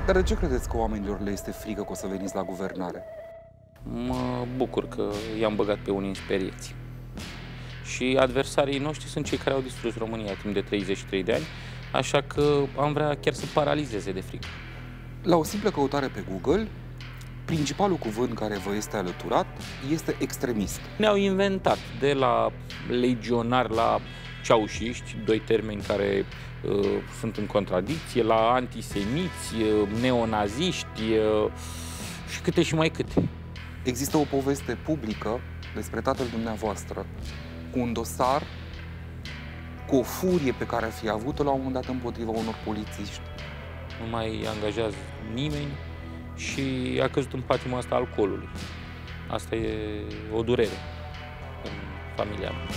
Dar de ce credeți că oamenilor le este frică că o să veniți la guvernare? Mă bucur că i-am băgat pe unii în sperieți. Și adversarii noștri sunt cei care au distrus România timp de 33 de ani, așa că am vrea chiar să paralizeze de frică. La o simplă căutare pe Google, principalul cuvânt care vă este alăturat este extremist. Ne-au inventat, de la legionari la ceaușiști, doi termeni care sunt în contradicție, la antisemiți, neonaziști și câte și mai câte. Există o poveste publică despre tatăl dumneavoastră, cu un dosar, cu o furie pe care ar fi avut-o la un moment dat împotriva unor polițiști. Nu mai angajează nimeni și a căzut în patima asta alcoolului. Asta e o durere în familia mea.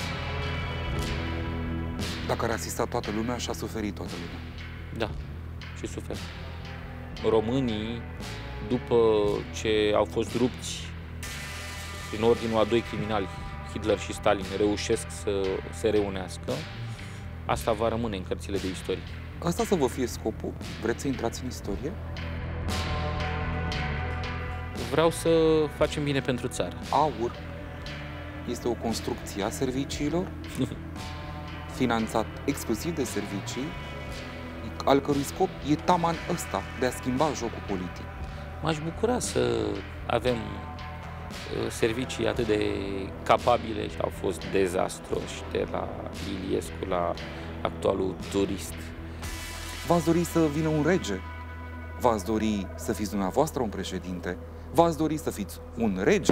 Dacă ar asista toată lumea și a suferit toată lumea. Da, și suferă. Românii, după ce au fost rupți prin ordinul a doi criminali, Hitler și Stalin, reușesc să se reunească, asta va rămâne în cărțile de istorie. Asta să vă fie scopul? Vreți să intrați în istorie? Vreau să facem bine pentru țară. AUR este o construcție a serviciilor, finanțat exclusiv de servicii, al cărui scop e taman ăsta, de a schimba jocul politic. M-aș bucura să avem servicii atât de capabile și au fost dezastroși, de la Iliescu la actualul turist. V-ați dori să vină un rege? V-ați dori să fiți dumneavoastră un președinte? V-ați dori să fiți un rege?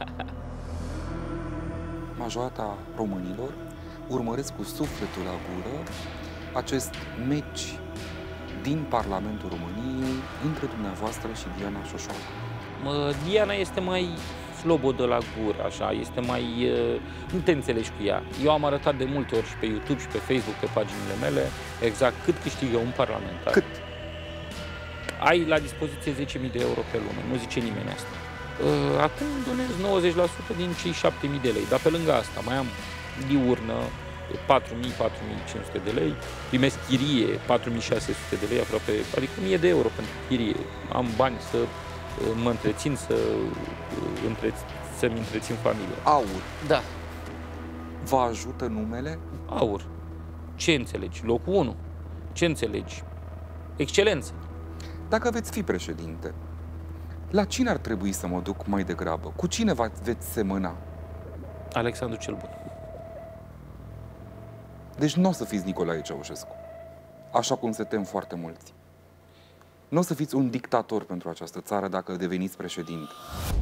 Majoritatea românilor urmăresc cu sufletul la gură acest meci din Parlamentul României între dumneavoastră și Diana Șoșoacă. Diana este mai slobodă la gură, așa, este mai... nu te înțelegi cu ea. Eu am arătat de multe ori și pe YouTube și pe Facebook, pe paginile mele, exact cât câștigă un parlamentar. Cât? Ai la dispoziție 10.000 de euro pe lună, nu zice nimeni asta. Atunci donez 90% din cei 7.000 de lei, dar pe lângă asta mai am diurnă, 4.000-4.500 de lei, primesc chirie, 4.600 de lei aproape, adică 1.000 de euro pentru chirie. Am bani să mă întrețin, să-mi întrețin familia. AUR. Da. Vă ajută numele? AUR. Ce înțelegi? Locul 1. Ce înțelegi? Excelență. Dacă veți fi președinte, la cine ar trebui să mă duc mai degrabă? Cu cine veți semăna? Alexandru cel Bun. Deci nu o să fiți Nicolae Ceaușescu, așa cum se tem foarte mulți. Nu o să fiți un dictator pentru această țară dacă deveniți președinte.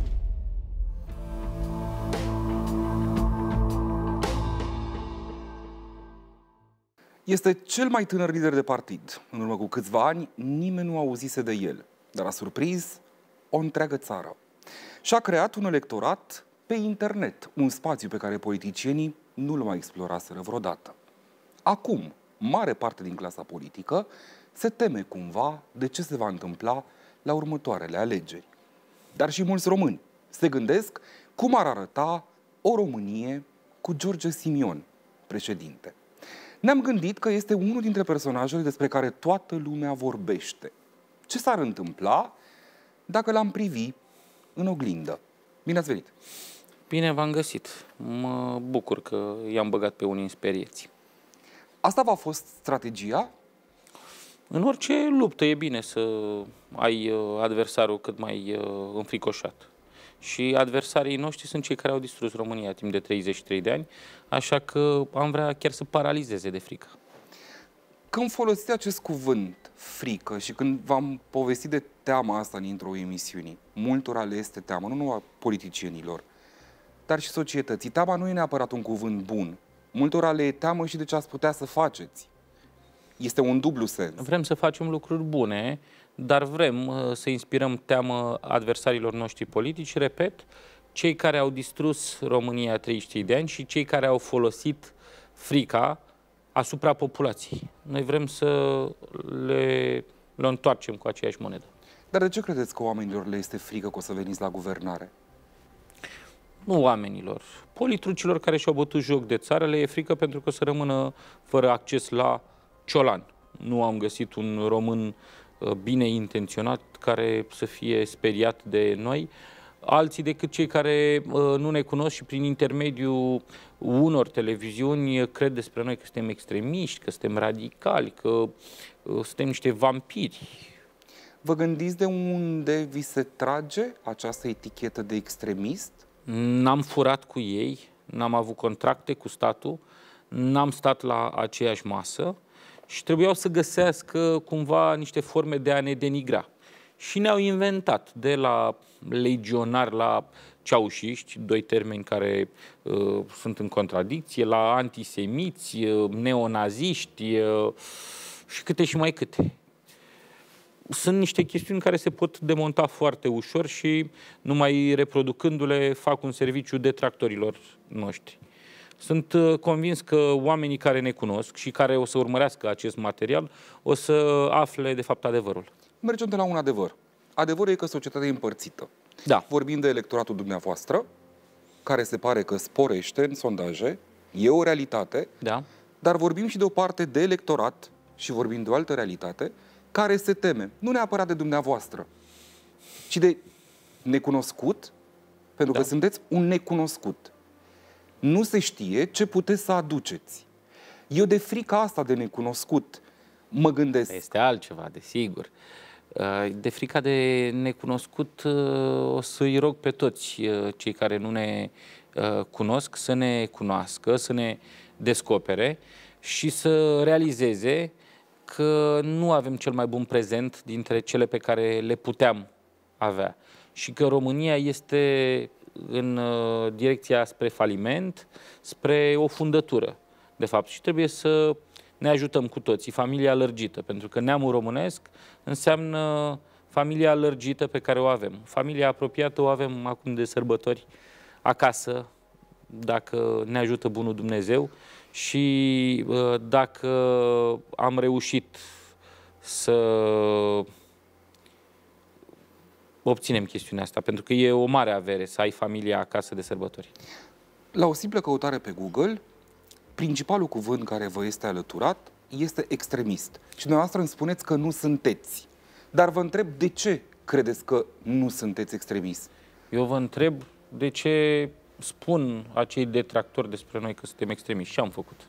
Este cel mai tânăr lider de partid. În urmă cu câțiva ani, nimeni nu auzise de el, dar a surprins o întreagă țară. Și-a creat un electorat pe internet, un spațiu pe care politicienii nu-l mai exploraseră vreodată. Acum, mare parte din clasa politică se teme cumva de ce se va întâmpla la următoarele alegeri. Dar și mulți români se gândesc cum ar arăta o Românie cu George Simion, președinte. Ne-am gândit că este unul dintre personajele despre care toată lumea vorbește. Ce s-ar întâmpla dacă l-am privi în oglindă? Bine ați venit! Bine v-am găsit. Mă bucur că i-am băgat pe unii în sperieți. Asta v-a fost strategia? În orice luptă e bine să ai adversarul cât mai înfricoșat. Și adversarii noștri sunt cei care au distrus România timp de 33 de ani, așa că am vrea chiar să paralizeze de frică. Când folosiți acest cuvânt, frică, și când v-am povestit de teama asta în intro emisiunii, multora le este teamă, nu numai politicienilor, dar și societății. Teama nu e neapărat un cuvânt bun. Multora le e teamă și de ce ați putea să faceți. Este un dublu sens. Vrem să facem lucruri bune, dar vrem să inspirăm teamă adversarilor noștri politici, repet, cei care au distrus România 33 de ani și cei care au folosit frica asupra populației. Noi vrem să le întoarcem cu aceeași monedă. Dar de ce credeți că oamenilor le este frică că o să veniți la guvernare? Nu oamenilor, politrucilor care și-au bătut joc de țară le e frică pentru că o să rămână fără acces la ciolan. Nu am găsit un român bine intenționat care să fie speriat de noi, alții decât cei care nu ne cunosc și prin intermediul unor televiziuni cred despre noi că suntem extremiști, că suntem radicali, că suntem niște vampiri. Vă gândiți de unde vi se trage această etichetă de extremist? N-am furat cu ei, n-am avut contracte cu statul, n-am stat la aceeași masă și trebuiau să găsească cumva niște forme de a ne denigra. Și ne-au inventat, de la legionari la ceaușiști, doi termeni care sunt în contradicție, la antisemiți, neonaziști și câte și mai câte. Sunt niște chestiuni care se pot demonta foarte ușor și numai reproducându-le fac un serviciu detractorilor noștri. Sunt convins că oamenii care ne cunosc și care o să urmărească acest material o să afle de fapt adevărul. Mergem de la un adevăr. Adevărul e că societatea e împărțită. Da. Vorbim de electoratul dumneavoastră, care se pare că sporește în sondaje, e o realitate, Da. dar vorbim și de o parte de electorat și vorbim de o altă realitate, care se teme, nu neapărat de dumneavoastră, ci de necunoscut, pentru că sunteți un necunoscut. Nu se știe ce puteți să aduceți. Eu de frica asta de necunoscut mă gândesc. Este altceva, desigur. De frica de necunoscut o să-i rog pe toți cei care nu ne cunosc să ne cunoască, să ne descopere și să realizeze că nu avem cel mai bun prezent dintre cele pe care le puteam avea și că România este în direcția spre faliment, spre o fundătură, de fapt. Și trebuie să ne ajutăm cu toții, familia lărgită, pentru că neamul românesc înseamnă familia lărgită pe care o avem. Familia apropiată o avem acum de sărbători acasă, dacă ne ajută bunul Dumnezeu și dacă am reușit să obținem chestiunea asta, pentru că e o mare avere să ai familia acasă de sărbători. La o simplă căutare pe Google, principalul cuvânt care vă este alăturat este extremist. Și dumneavoastră îmi spuneți că nu sunteți. Dar vă întreb de ce credeți că nu sunteți extremist? Eu vă întreb de ce spun acei detractori despre noi că suntem extremiști. Ce am făcut?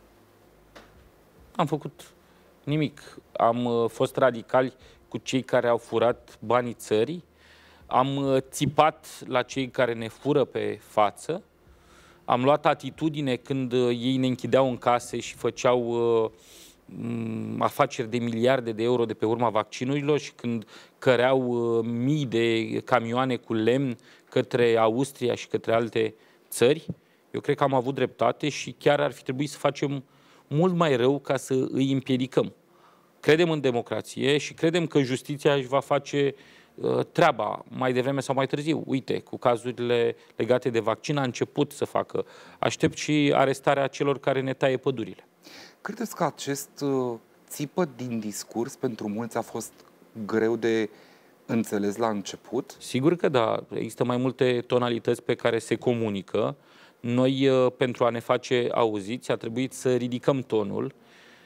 Am făcut nimic. Am fost radicali cu cei care au furat banii țării, am țipat la cei care ne fură pe față, am luat atitudine când ei ne închideau în case și făceau afaceri de miliarde de euro de pe urma vaccinurilor și când căreau mii de camioane cu lemn către Austria și către alte țări. Eu cred că am avut dreptate și chiar ar fi trebuit să facem mult mai rău ca să îi împiedicăm. Credem în democrație și credem că justiția își va face treaba mai devreme sau mai târziu. Uite, cu cazurile legate de vaccin a început să facă. Aștept și arestarea celor care ne taie pădurile. Credeți că acest țipăt din discurs pentru mulți a fost greu de înțeles la început? Sigur că da. Există mai multe tonalități pe care se comunică. Noi, pentru a ne face auziți, a trebuit să ridicăm tonul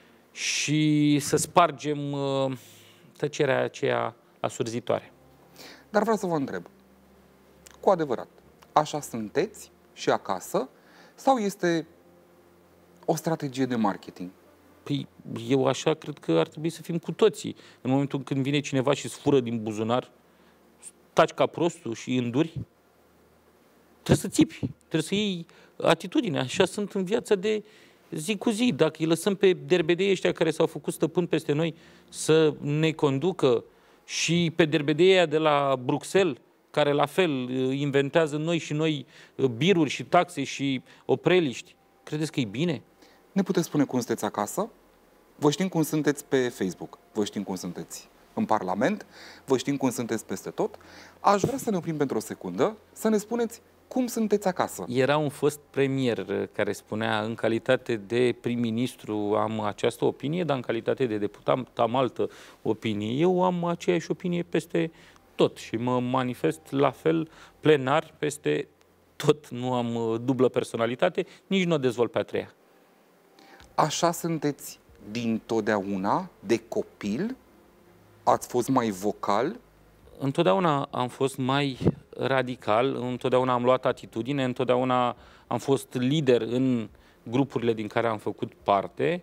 și să spargem tăcerea aceea asurzitoare. Dar vreau să vă întreb, cu adevărat, așa sunteți și acasă sau este o strategie de marketing? Păi, eu așa cred că ar trebui să fim cu toții. În momentul când vine cineva și îți fură din buzunar, taci ca prostul și înduri, trebuie să țipi, trebuie să iei atitudine. Așa sunt în viața de zi cu zi. Dacă îi lăsăm pe derbedeii ăștia care s-au făcut stăpâni peste noi să ne conducă și pe derbedeii de la Bruxelles, care la fel inventează noi și noi biruri și taxe și opreliști, credeți că e bine? Ne puteți spune cum sunteți acasă? Vă știm cum sunteți pe Facebook, vă știm cum sunteți în Parlament, vă știm cum sunteți peste tot. Aș vrea să ne oprim pentru o secundă, să ne spuneți cum sunteți acasă. Era un fost premier care spunea, în calitate de prim-ministru am această opinie, dar în calitate de deputat am altă opinie. Eu am aceeași opinie peste tot și mă manifest la fel plenar peste tot. Nu am dublă personalitate, nici nu o dezvolt pe a treia. Așa sunteți dintotdeauna, de copil? Ați fost mai vocal? Întotdeauna am fost mai radical, întotdeauna am luat atitudine, întotdeauna am fost lider în grupurile din care am făcut parte,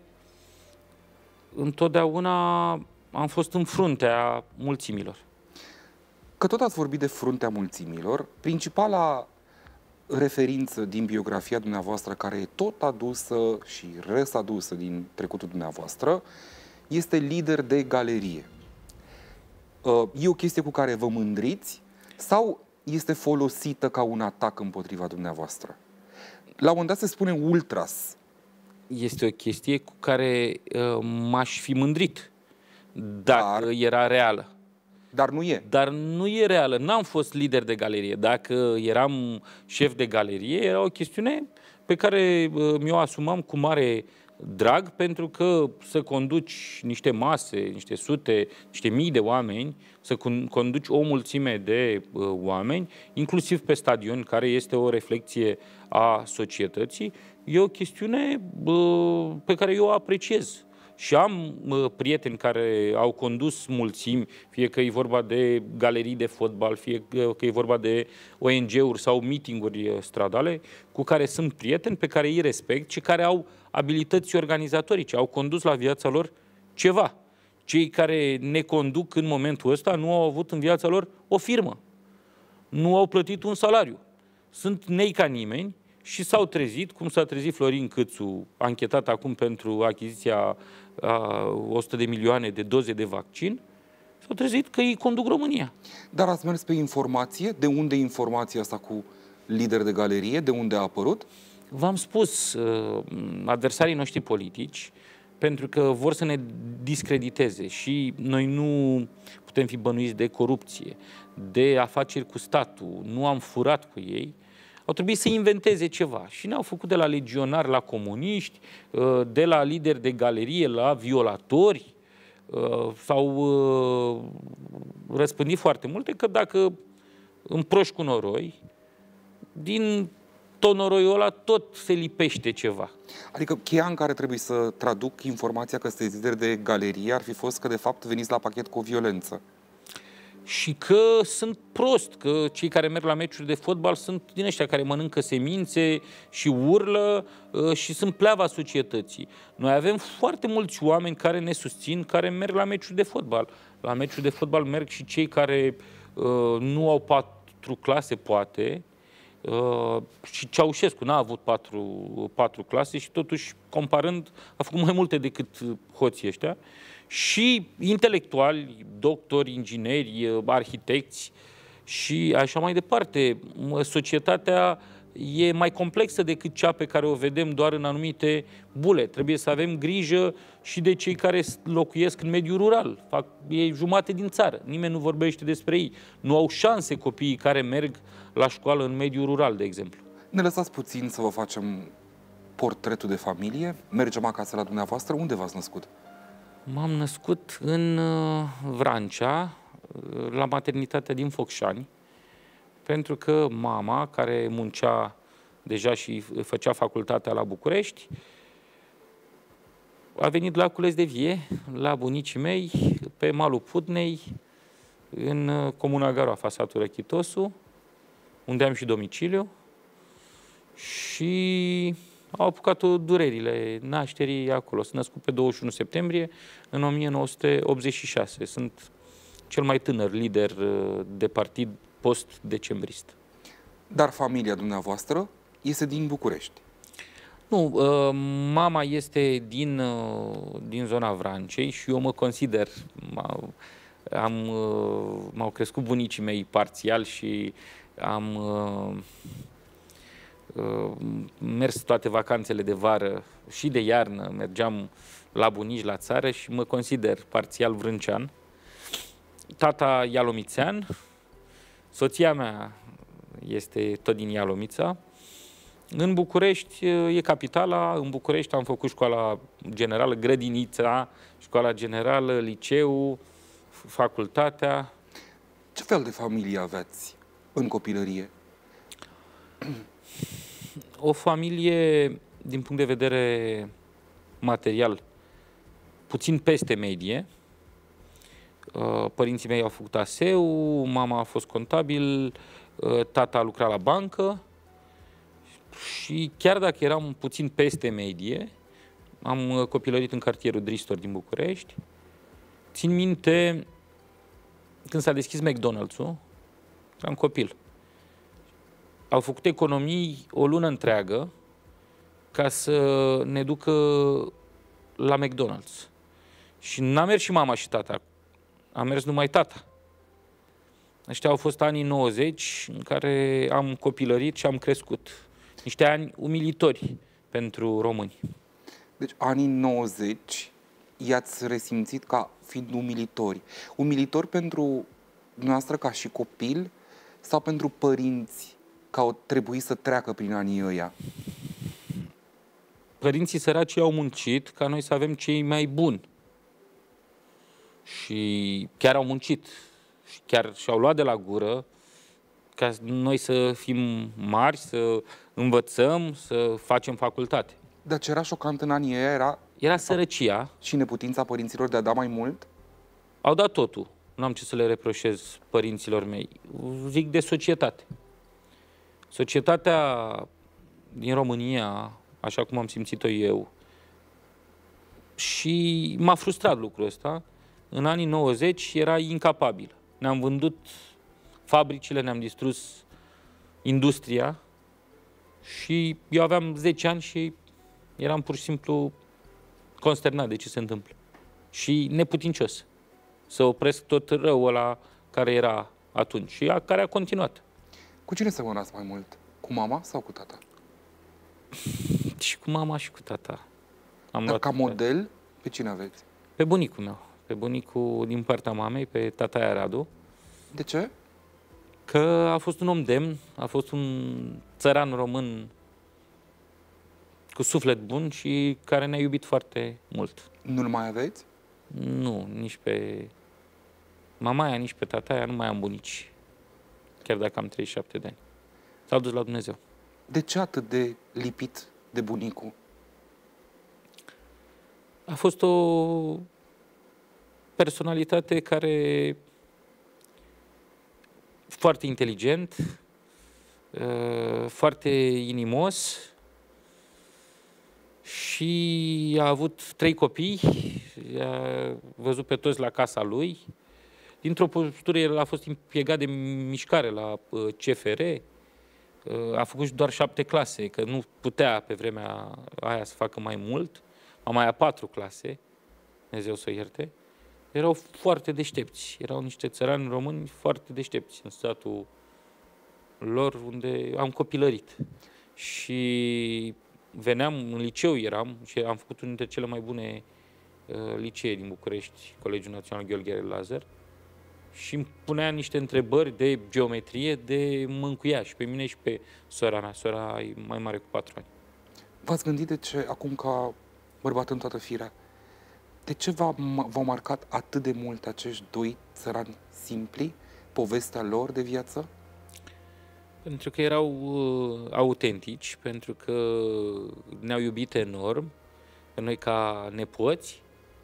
întotdeauna am fost în fruntea mulțimilor. Că tot ați vorbit de fruntea mulțimilor, principala referință din biografia dumneavoastră, care e tot adusă și răsadusă din trecutul dumneavoastră, este lider de galerie. E o chestie cu care vă mândriți sau este folosită ca un atac împotriva dumneavoastră? La un moment dat se spune ultras. Este o chestie cu care m-aș fi mândrit dacă era reală. Dar nu e. Dar nu e reală. N-am fost lider de galerie. Dacă eram șef de galerie, era o chestiune pe care mi-o asumam cu mare drag, pentru că să conduci niște mase, niște sute, niște mii de oameni, să conduci o mulțime de oameni, inclusiv pe stadion, care este o reflecție a societății, e o chestiune pe care eu o apreciez. Și am prieteni care au condus mulțimi, fie că e vorba de galerii de fotbal, fie că e vorba de ONG-uri sau meeting-uri stradale, cu care sunt prieteni, pe care îi respect și care au abilități organizatorice, au condus la viața lor ceva. Cei care ne conduc în momentul ăsta nu au avut în viața lor o firmă, nu au plătit un salariu. Sunt nei ca nimeni și s-au trezit, cum s-a trezit Florin Câțu, anchetat acum pentru achiziția a 100 de milioane de doze de vaccin, s-au trezit că ei conduc România. Dar ați mers pe informație? De unde informația asta cu lider de galerie? De unde a apărut? V-am spus, adversarii noștri politici, pentru că vor să ne discrediteze și noi nu putem fi bănuiți de corupție, de afaceri cu statul, nu am furat cu ei, au trebuit să inventeze ceva și ne-au făcut de la legionari la comuniști, de la lideri de galerie la violatori, s-au răspândit foarte multe, că dacă împroști cu noroi, din tot noroiul ăla tot se lipește ceva. Adică cheia în care trebuie să traduc informația că sunteți lider de galerie ar fi fost că de fapt veniți la pachet cu o violență. Și că sunt prost, că cei care merg la meciuri de fotbal sunt din ăștia care mănâncă semințe și urlă și sunt pleava societății. Noi avem foarte mulți oameni care ne susțin, care merg la meciuri de fotbal. La meciuri de fotbal merg și cei care nu au 4 clase, poate, și Ceaușescu n-a avut 4 clase și totuși, comparând, a făcut mai multe decât hoții ăștia. Și intelectuali, doctori, ingineri, arhitecți și așa mai departe. Societatea e mai complexă decât cea pe care o vedem doar în anumite bule. Trebuie să avem grijă și de cei care locuiesc în mediul rural. E jumate din țară. Nimeni nu vorbește despre ei. Nu au șanse copiii care merg la școală în mediul rural, de exemplu. Ne lăsați puțin să vă facem portretul de familie. Mergem acasă la dumneavoastră. Unde v-ați născut? M-am născut în Vrancea, la maternitatea din Focșani, pentru că mama, care muncea deja și făcea facultatea la București, a venit la Cules de Vie, la bunicii mei, pe malul Putnei, în comuna Garoafa, satul Răchitosu, unde am și domiciliu, și au apucat-o durerile nașterii acolo. Sunt născut pe 21 septembrie în 1986. Sunt cel mai tânăr lider de partid post-decembrist. Dar familia dumneavoastră este din București. Nu, mama este din zona Vrancei și eu mă consider, m-au crescut bunicii mei parțial și am mers toate vacanțele de vară și de iarnă, mergeam la bunici la țară și mă consider parțial vrâncean. Tata ialomițean, soția mea este tot din Ialomița. În București e capitala, în București am făcut școala generală, grădinița, școala generală, liceu, facultatea. Ce fel de familie aveți în copilărie? O familie, din punct de vedere material, puțin peste medie. Părinții mei au făcut ASEU, mama a fost contabil, tata a lucrat la bancă și chiar dacă eram puțin peste medie, am copilărit în cartierul Dristor din București. Țin minte când s-a deschis McDonald's-ul, eram copil. Au făcut economii o lună întreagă ca să ne ducă la McDonald's. Și n-a mers și mama și tata, a mers numai tata. Ăștia au fost anii 90 în care am copilărit și am crescut. Niște ani umilitori pentru români. Deci anii 90 i-ați resimțit ca fiind umilitori. Umilitori pentru dumneavoastră ca și copil sau pentru părinți că au trebuit să treacă prin anii ăia? Părinții săraci au muncit ca noi să avem cei mai buni. Și chiar au muncit. Și chiar și-au luat de la gură ca noi să fim mari, să învățăm, să facem facultate. Dar ce era șocant în anii ăia era sărăcia. Și neputința părinților de a da mai mult? Au dat totul. Nu am ce să le reproșez părinților mei. Zic de societate. Societatea din România, așa cum am simțit-o eu, și m-a frustrat lucrul ăsta, în anii 90 era incapabil. Ne-am vândut fabricile, ne-am distrus industria și eu aveam 10 ani și eram pur și simplu consternat de ce se întâmplă. Și neputincios să opresc tot răul ăla care era atunci și care a continuat. Cu cine semănați mai mult? Cu mama sau cu tata? Și cu mama și cu tata. Dar ca model, pe cine aveți? Pe bunicul meu. Pe bunicul din partea mamei, pe tataia Radu. De ce? Că a fost un om demn, a fost un țăran român cu suflet bun și care ne-a iubit foarte mult. Nu-l mai aveți? Nu, nici pe mamaia, nici pe tataia, nu mai am bunici. Chiar dacă am 37 de ani. S-au dus la Dumnezeu. De ce atât de lipit de bunicul? A fost o personalitate care foarte inteligent, foarte inimos și a avut 3 copii, i-a văzut pe toți la casa lui. Dintr-o postură el a fost impiegat de mișcare la CFR, a făcut doar 7 clase, că nu putea pe vremea aia să facă mai mult, mama aia 4 clase, Dumnezeu să o ierte. Erau foarte deștepți, erau niște țărani români foarte deștepți în satul lor unde am copilărit. Și veneam, în liceu eram, și am făcut unul dintre cele mai bune licee din București, Colegiul Național Gheorghe Lazar, și îmi punea niște întrebări de geometrie, de mă încuia și pe mine și pe sora mea. Sora e mai mare cu 4 ani. V-ați gândit de ce, acum ca bărbat în toată firea, de ce v-au marcat atât de mult acești doi țărani simpli, povestea lor de viață? Pentru că erau autentici, pentru că ne-au iubit enorm, pe noi ca nepoți,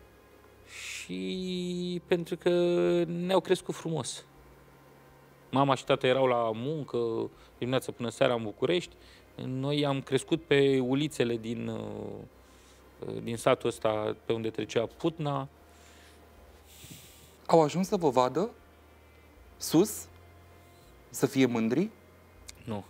și pentru că ne-au crescut frumos. Mama și tata erau la muncă, dimineața până seara în București. Noi am crescut pe ulițele din satul ăsta pe unde trecea Putna. Au ajuns să vă vadă sus? Să fie mândri? Nu.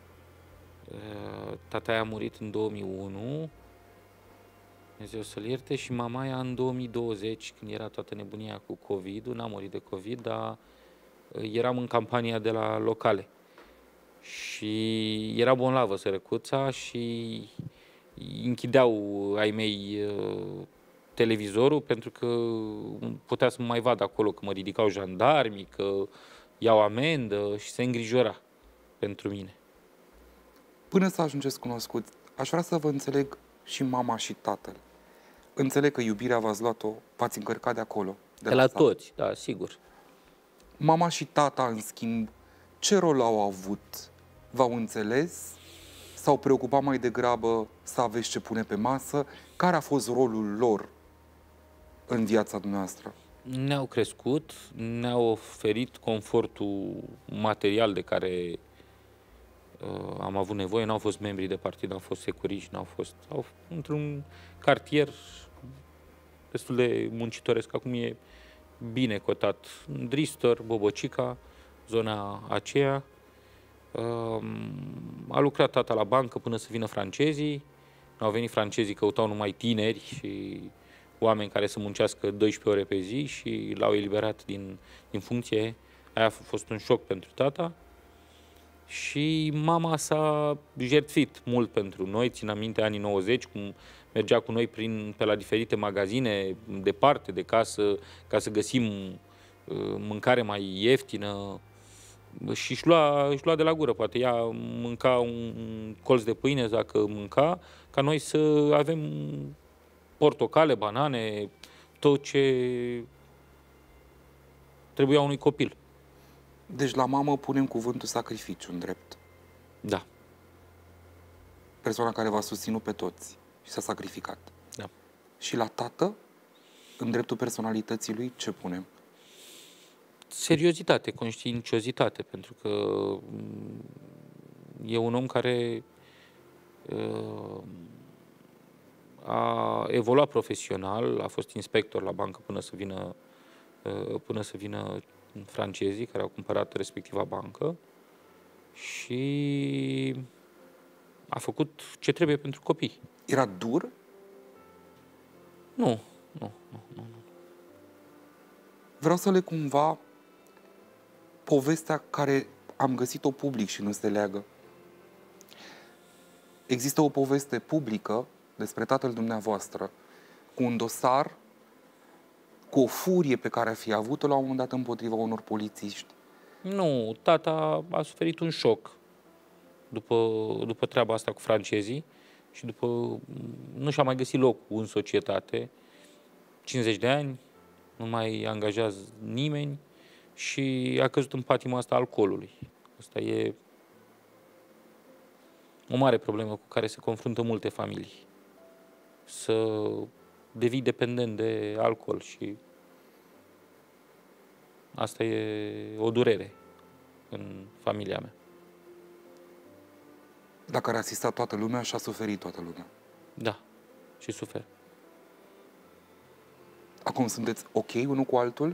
Tata a murit în 2001, Dumnezeu să-l ierte, și mamaia în 2020, când era toată nebunia cu COVID-ul, n-a murit de COVID, dar eram în campania de la locale. Și era bolnavă sărăcuța și închideau ai mei televizorul pentru că putea să mă mai vadă acolo, că mă ridicau jandarmii, că iau amendă, și se îngrijora pentru mine. Până să ajungeți cunoscuți, aș vrea să vă înțeleg și mama și tatăl. Înțeleg că iubirea v-ați luat-o, v-ați încărcat de acolo. De la toți, da, sigur. Mama și tata, în schimb, ce rol au avut? V-au înțeles? S-au preocupat mai degrabă să aveți ce pune pe masă? Care a fost rolul lor în viața dumneavoastră? Ne-au crescut, ne-au oferit confortul material de care am avut nevoie. N-au fost membri de partid, n-au fost securiști, au într-un cartier destul de muncitoresc. Acum e bine cotat. Dristor, Bobocica, zona aceea. A lucrat tata la bancă până să vină francezii. Au venit francezii, căutau numai tineri și oameni care să muncească 12 ore pe zi și l-au eliberat din funcție. Aia a fost un șoc pentru tata. Și mama s-a jertfit mult pentru noi. Țin aminte anii 90, cum mergea cu noi pe la diferite magazine departe de casă, ca să găsim mâncare mai ieftină. Și își lua de la gură. Poate ea mânca un colț de pâine, dacă mânca, ca noi să avem portocale, banane, tot ce trebuia unui copil. Deci la mamă punem cuvântul sacrificiu în drept. Da. Persoana care v-a susținut pe toți și s-a sacrificat. Da. Și la tată, în dreptul personalității lui, ce punem? Seriozitate, conștiinciozitate, pentru că e un om care a evoluat profesional, a fost inspector la bancă până să vină francezii care au cumpărat respectiva bancă și a făcut ce trebuie pentru copii. Era dur? Nu. Vreau să le cumva povestea care am găsit-o public și nu se leagă. Există o poveste publică despre tatăl dumneavoastră cu un dosar, cu o furie pe care a fi avut-o la un moment dat împotriva unor polițiști. Nu, tata a suferit un șoc după treaba asta cu francezii și nu și-a mai găsit loc în societate. 50 de ani, nu mai angajează nimeni și a căzut în patima asta alcoolului. Asta e o mare problemă cu care se confruntă multe familii. Să devii dependent de alcool și asta e o durere în familia mea. La care a asistat toată lumea și a suferit toată lumea. Da, și sufer. Acum sunteți ok unul cu altul?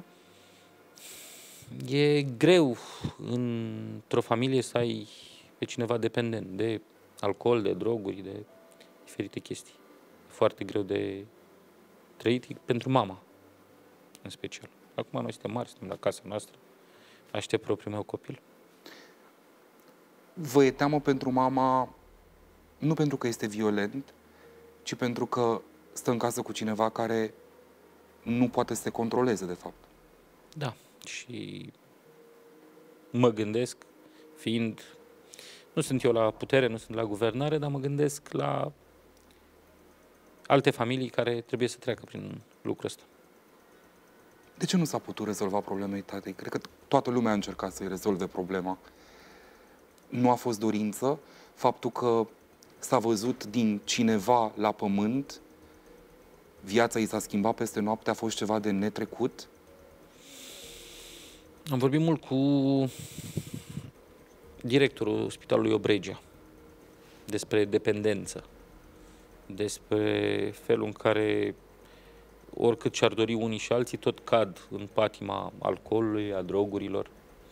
E greu într-o familie să ai pe cineva dependent de alcool, de droguri, de diferite chestii. E foarte greu de trăit pentru mama, în special. Acum noi suntem mari, suntem la casa noastră, aștept propriul meu copil. Vă e teamă pentru mama, nu pentru că este violent, ci pentru că stă în casă cu cineva care nu poate să se controleze, de fapt. Da, și mă gândesc, nu sunt eu la putere, nu sunt la guvernare, dar mă gândesc la alte familii care trebuie să treacă prin lucrul ăsta. De ce nu s-a putut rezolva problemei tatei? Cred că toată lumea a încercat să-i rezolve problema. Nu a fost dorință. Faptul că s-a văzut din cineva la pământ, viața i s-a schimbat peste noapte, a fost ceva de netrecut. Am vorbit mult cu directorul Spitalului Obregia despre dependență, despre felul în care oricât și-ar dori unii și alții, tot cad în patima alcoolului, a drogurilor.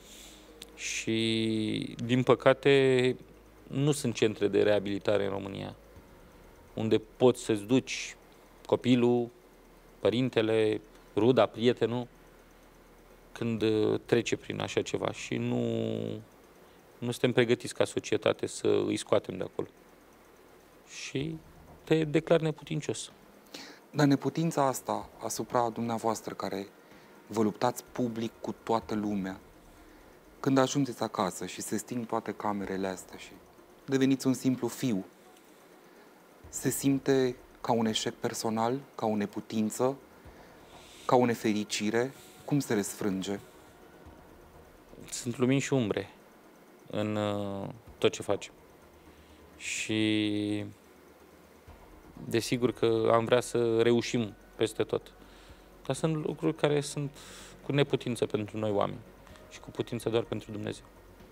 Și, din păcate, nu sunt centre de reabilitare în România, unde poți să-ți duci copilul, părintele, ruda, prietenul, când trece prin așa ceva. Și nu suntem pregătiți ca societate să îi scoatem de acolo. Și te declar neputincios. Dar neputința asta asupra dumneavoastră, care vă luptați public cu toată lumea, când ajungeți acasă și se sting toate camerele astea și deveniți un simplu fiu, se simte ca un eșec personal, ca o neputință, ca o nefericire? Cum se răsfrânge? Sunt lumini și umbre în tot ce facem. Și desigur că am vrea să reușim peste tot. Dar sunt lucruri care sunt cu neputință pentru noi oameni și cu putință doar pentru Dumnezeu.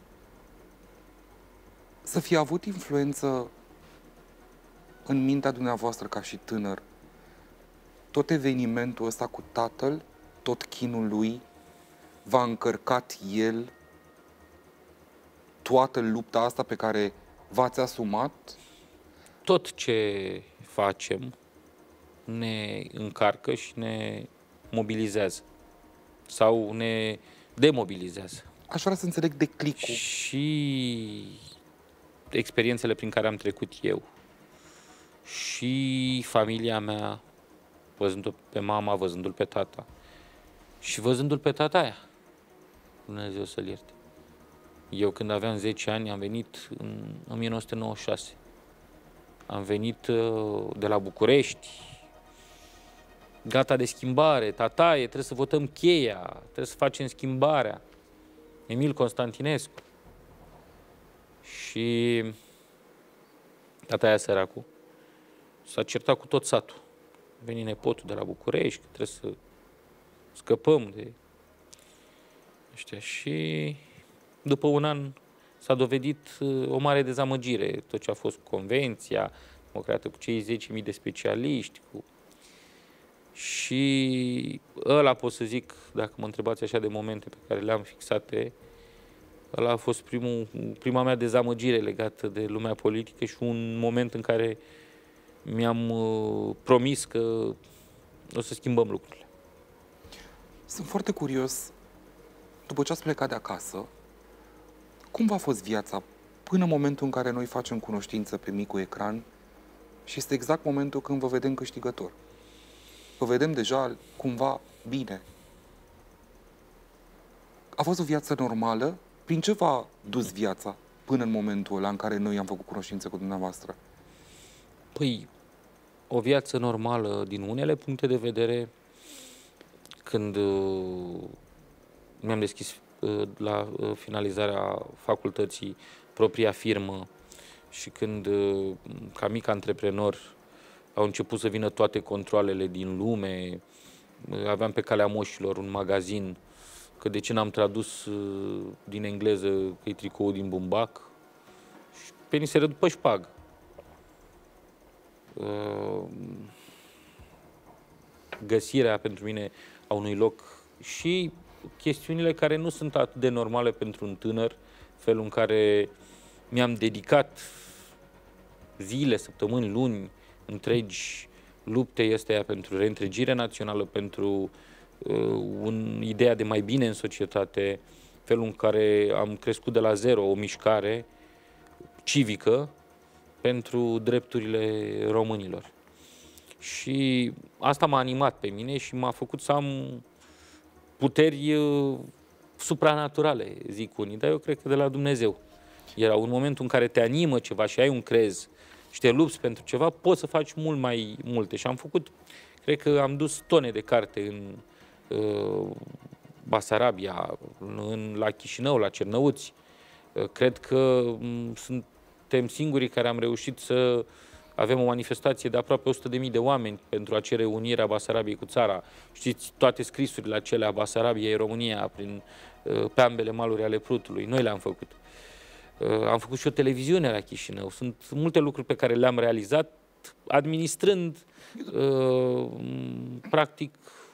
Să fi avut influență în mintea dumneavoastră ca și tânăr tot evenimentul ăsta cu tatăl, tot chinul lui, v-a încărcat el toată lupta asta pe care v-ați asumat? Tot ce facem ne încarcă și ne mobilizează sau ne demobilizează. Aș vrea să înțeleg declicul. Și experiențele prin care am trecut eu și familia mea, văzându-l pe mama, văzându-l pe tata și văzându-l pe tata aia, Dumnezeu să-l ierte. Eu când aveam 10 ani am venit în 1996. Am venit de la București, gata de schimbare, tataie, trebuie să votăm cheia, trebuie să facem schimbarea. Emil Constantinescu. Și tataia săracul s-a certat cu tot satul. A venit nepotul de la București, că trebuie să scăpăm de ăștia. Și după un an s-a dovedit o mare dezamăgire. Tot ce a fost convenția, democrată cu cei 10.000 de specialiști. Și ăla pot să zic, dacă mă întrebați așa de momente pe care le-am fixate, ăla a fost prima mea dezamăgire legată de lumea politică și un moment în care mi-am promis că o să schimbăm lucrurile. Sunt foarte curios, după ce ați plecat de acasă, cum v-a fost viața până în momentul în care noi facem cunoștință pe micul ecran și este exact momentul când vă vedem câștigător? Vă vedem deja cumva bine. A fost o viață normală? Prin ce v-a dus viața până în momentul ăla în care noi am făcut cunoștință cu dumneavoastră? Păi, o viață normală din unele puncte de vedere, când mi-am deschis la finalizarea facultății propria firmă și când, ca mic antreprenor, au început să vină toate controalele din lume, aveam pe calea moșilor un magazin, că de ce n-am tradus din engleză că e tricoul din bumbac, și pe ni se râd pe șpagă. Găsirea pentru mine a unui loc și chestiunile care nu sunt atât de normale pentru un tânăr, felul în care mi-am dedicat zile, săptămâni, luni întregi lupte este ea pentru reîntregire națională, pentru ideea de mai bine în societate, felul în care am crescut de la zero o mișcare civică pentru drepturile românilor. Și asta m-a animat pe mine și m-a făcut să am puteri supranaturale, zic unii, dar eu cred că de la Dumnezeu. Era un moment în care te animă ceva și ai un crez și te lupți pentru ceva, poți să faci mult mai multe. Și am făcut, cred că am dus tone de carte în Basarabia, la Chișinău, la Cernăuți. Cred că suntem singurii care am reușit să avem o manifestație de aproape 100.000 de oameni pentru a cere unirea Basarabiei cu țara. Știți, toate scrisurile acelea, Basarabia e România, pe ambele maluri ale Prutului, noi le-am făcut. Am făcut și o televiziune la Chișinău. Sunt multe lucruri pe care le-am realizat administrând, practic,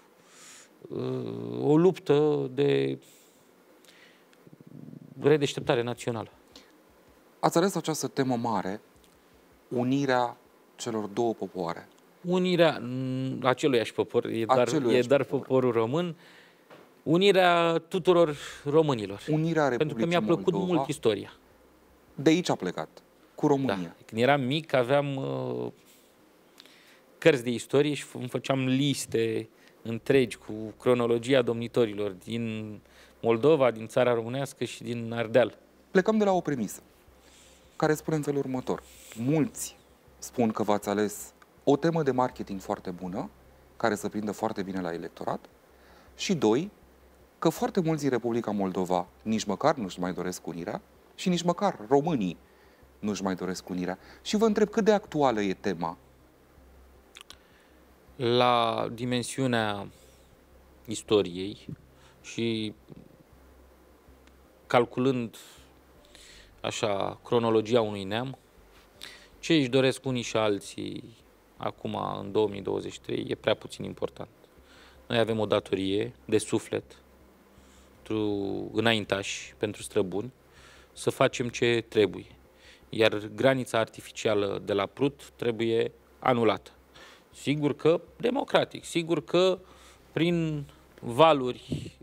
o luptă de redeșteptare națională. Ați ales această temă mare, unirea celor două popoare. Unirea aceluiași popor, e doar poporul român, unirea tuturor românilor. Unirea Republicii Pentru că mi-a plăcut Moldova. mult istoria. De aici a plecat, cu România. Da. Când eram mic aveam cărți de istorie și îmi făceam liste întregi cu cronologia domnitorilor din Moldova, din țara românească și din Ardeal. Plecăm de la o premisă care spune în felul următor. Mulți spun că v-ați ales o temă de marketing foarte bună, care să prindă foarte bine la electorat, și doi, că foarte mulți din Republica Moldova nici măcar nu-și mai doresc unirea și nici măcar românii nu-și mai doresc unirea. Și vă întreb cât de actuală e tema? La dimensiunea istoriei și calculând așa cronologia unui neam, ce își doresc unii și alții acum, în 2023, e prea puțin important. Noi avem o datorie de suflet pentru înaintași, pentru străbuni, să facem ce trebuie. Iar granița artificială de la Prut trebuie anulată. Sigur că democratic, sigur că prin valuri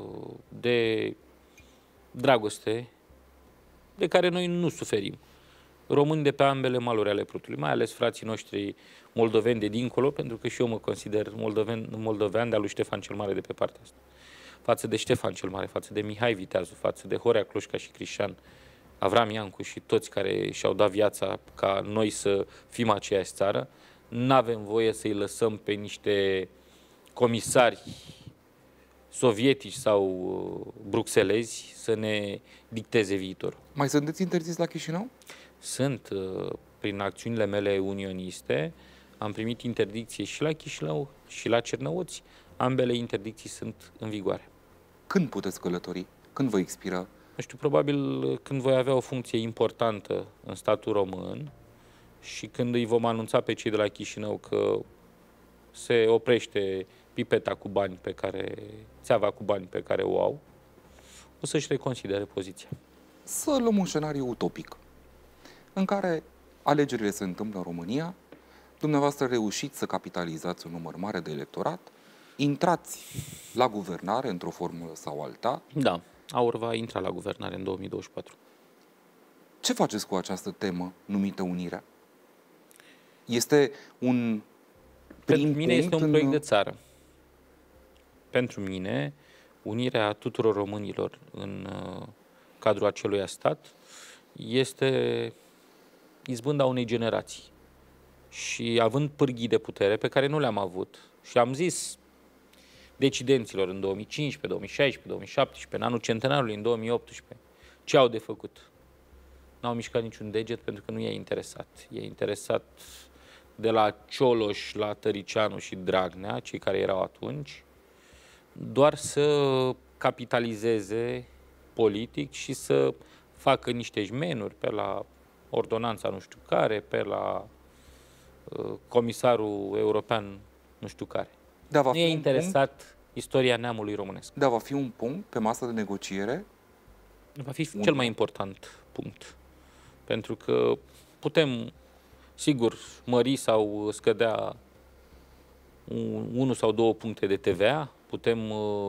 de dragoste de care noi nu suferim. Români de pe ambele maluri ale Prutului, mai ales frații noștri moldoveni de dincolo, pentru că și eu mă consider moldovean de-a lui Ștefan cel Mare de pe partea asta. Față de Ștefan cel Mare, față de Mihai Viteazu, față de Horea Cloșca și Crișan, Avram Iancu și toți care și-au dat viața ca noi să fim aceeași țară, n-avem voie să-i lăsăm pe niște comisari sovietici sau bruxelezi să ne dicteze viitorul. Mai sunteți interzis la Chișinău? Sunt, prin acțiunile mele unioniste, am primit interdicție și la Chișinău și la Cernăuți. Ambele interdicții sunt în vigoare. Când puteți călători? Când vă expiră? Nu știu, probabil când voi avea o funcție importantă în statul român și când îi vom anunța pe cei de la Chișinău că se oprește pipeta cu bani pe care, țeava cu bani pe care o au, o să-și reconsidere poziția. Să luăm un scenariu utopic, în care alegerile se întâmplă în România, dumneavoastră reușiți să capitalizați un număr mare de electorat, intrați la guvernare într-o formulă sau alta. Da, AUR va intra la guvernare în 2024. Ce faceți cu această temă numită Unirea? Este un prim Pentru mine punct este un proiect de țară. Pentru mine, unirea tuturor românilor în cadrul acelui stat este izbânda unei generații. Și având pârghii de putere pe care nu le-am avut, și am zis decidenților în 2015, 2016, 2017, în anul centenarului, în 2018, ce au de făcut? N-au mișcat niciun deget pentru că nu i-a interesat. I-a interesat de la Cioloș la Tăricianu și Dragnea, cei care erau atunci, doar să capitalizeze politic și să facă niște jmenuri pe la ordonanța nu știu care, pe la comisarul european nu știu care. Da, nu e interesat istoria neamului românesc. Da, va fi un punct pe masă de negociere? Va fi cel mai important punct. Pentru că putem, sigur, mări sau scădea 1 sau 2 puncte de TVA, putem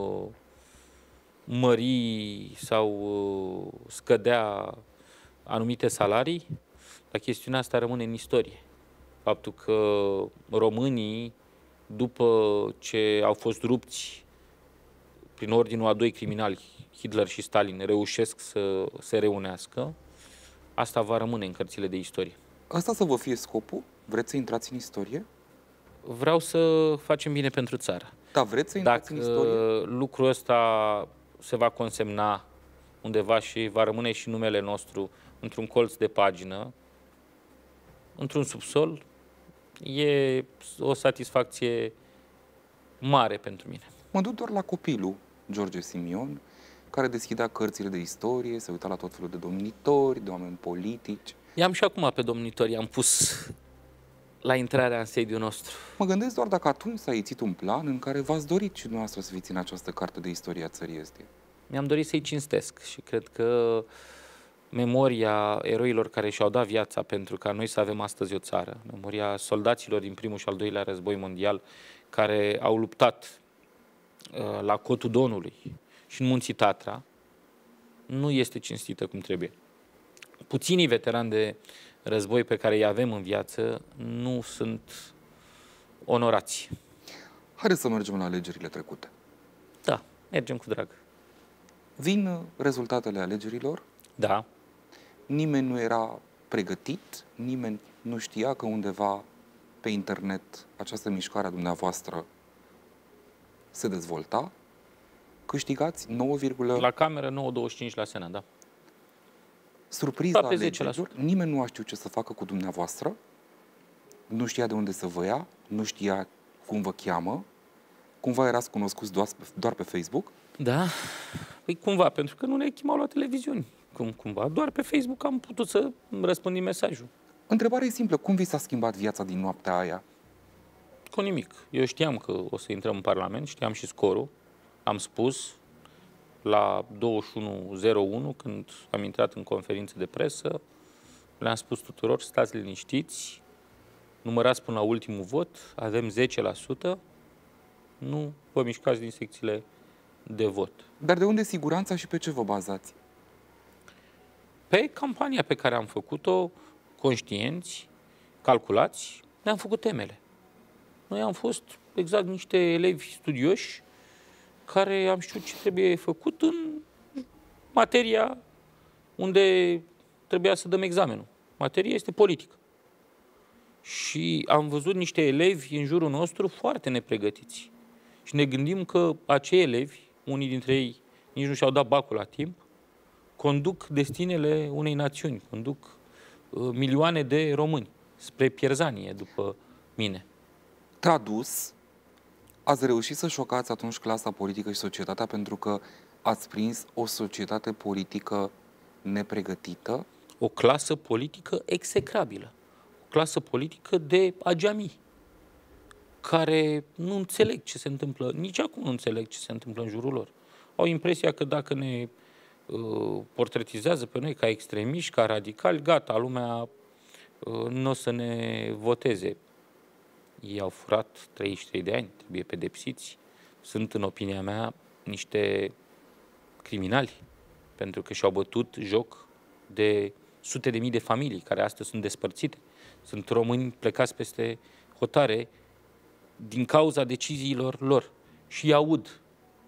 mări sau scădea anumite salarii, dar chestiunea asta rămâne în istorie. Faptul că românii, după ce au fost rupți prin ordinul a 2 criminali, Hitler și Stalin, reușesc să se reunească, asta va rămâne în cărțile de istorie. Asta să vă fie scopul? Vreți să intrați în istorie? Vreau să facem bine pentru țară. Da, vreți să intrați în istorie? Dacă lucrul ăsta se va consemna undeva și va rămâne și numele nostru într-un colț de pagină, într-un subsol, e o satisfacție mare pentru mine. Mă duc doar la copilul George Simion, care deschidea cărțile de istorie, se uita la tot felul de domnitori, de oameni politici. I-am și acum pe domnitori, i-am pus la intrarea în sediul nostru. Mă gândesc doar dacă atunci s-a iețit un plan în care v-ați dorit și dumneavoastră să fiți în această carte de istorie a țării este. Mi-am dorit să-i cinstesc și cred că memoria eroilor care și-au dat viața pentru ca noi să avem astăzi o țară, memoria soldaților din Primul și al Doilea Război Mondial care au luptat la Cotul Donului și în Munții Tatra, nu este cinstită cum trebuie. Puținii veterani de război pe care îi avem în viață nu sunt onorați. Haideți să mergem la alegerile trecute. Da, mergem cu drag. Vin rezultatele alegerilor. Da. Nimeni nu era pregătit, nimeni nu știa că undeva pe internet această mișcare a dumneavoastră se dezvolta. Câștigați 9, la cameră 9,25 la Senat, da. Surpriza alegerilor, nimeni nu a știut ce să facă cu dumneavoastră, nu știa de unde să vă ia, nu știa cum vă cheamă, Cumva erați cunoscuți doar pe Facebook? Da, păi cumva, pentru că nu ne chemau la televiziuni. Cumva, doar pe Facebook am putut să răspândim mesajul. Întrebarea e simplă. Cum vi s-a schimbat viața din noaptea aia? Cu nimic. Eu știam că o să intrăm în Parlament, știam și scorul. Am spus la 21:01, când am intrat în conferință de presă, le-am spus tuturor, stați liniștiți, numărați până la ultimul vot, avem 10%, nu vă mișcați din secțiile de vot. Dar de unde siguranța și pe ce vă bazați? Pe campania pe care am făcut-o, conștienți, calculați, ne-am făcut temele. Noi am fost exact niște elevi studioși care am știut ce trebuie făcut în materia unde trebuia să dăm examenul. Materia este politică. Și am văzut niște elevi în jurul nostru foarte nepregătiți. Și ne gândim că acei elevi, unii dintre ei nici nu și-au dat bacul la timp, conduc destinele unei națiuni, conduc milioane de români spre pierzanie, după mine. Tradus, ați reușit să șocați atunci clasa politică și societatea pentru că ați prins o societate politică nepregătită? O clasă politică execrabilă. O clasă politică de ageamii, care nu înțeleg ce se întâmplă, nici acum nu înțeleg ce se întâmplă în jurul lor. Au impresia că dacă ne portretizează pe noi ca extremiști, ca radicali, gata, lumea nu o să ne voteze. Ei au furat 33 de ani, trebuie pedepsiți. Sunt, în opinia mea, niște criminali, pentru că și-au bătut joc de sute de mii de familii care astăzi sunt despărțite. Sunt români plecați peste hotare din cauza deciziilor lor. Și îi aud.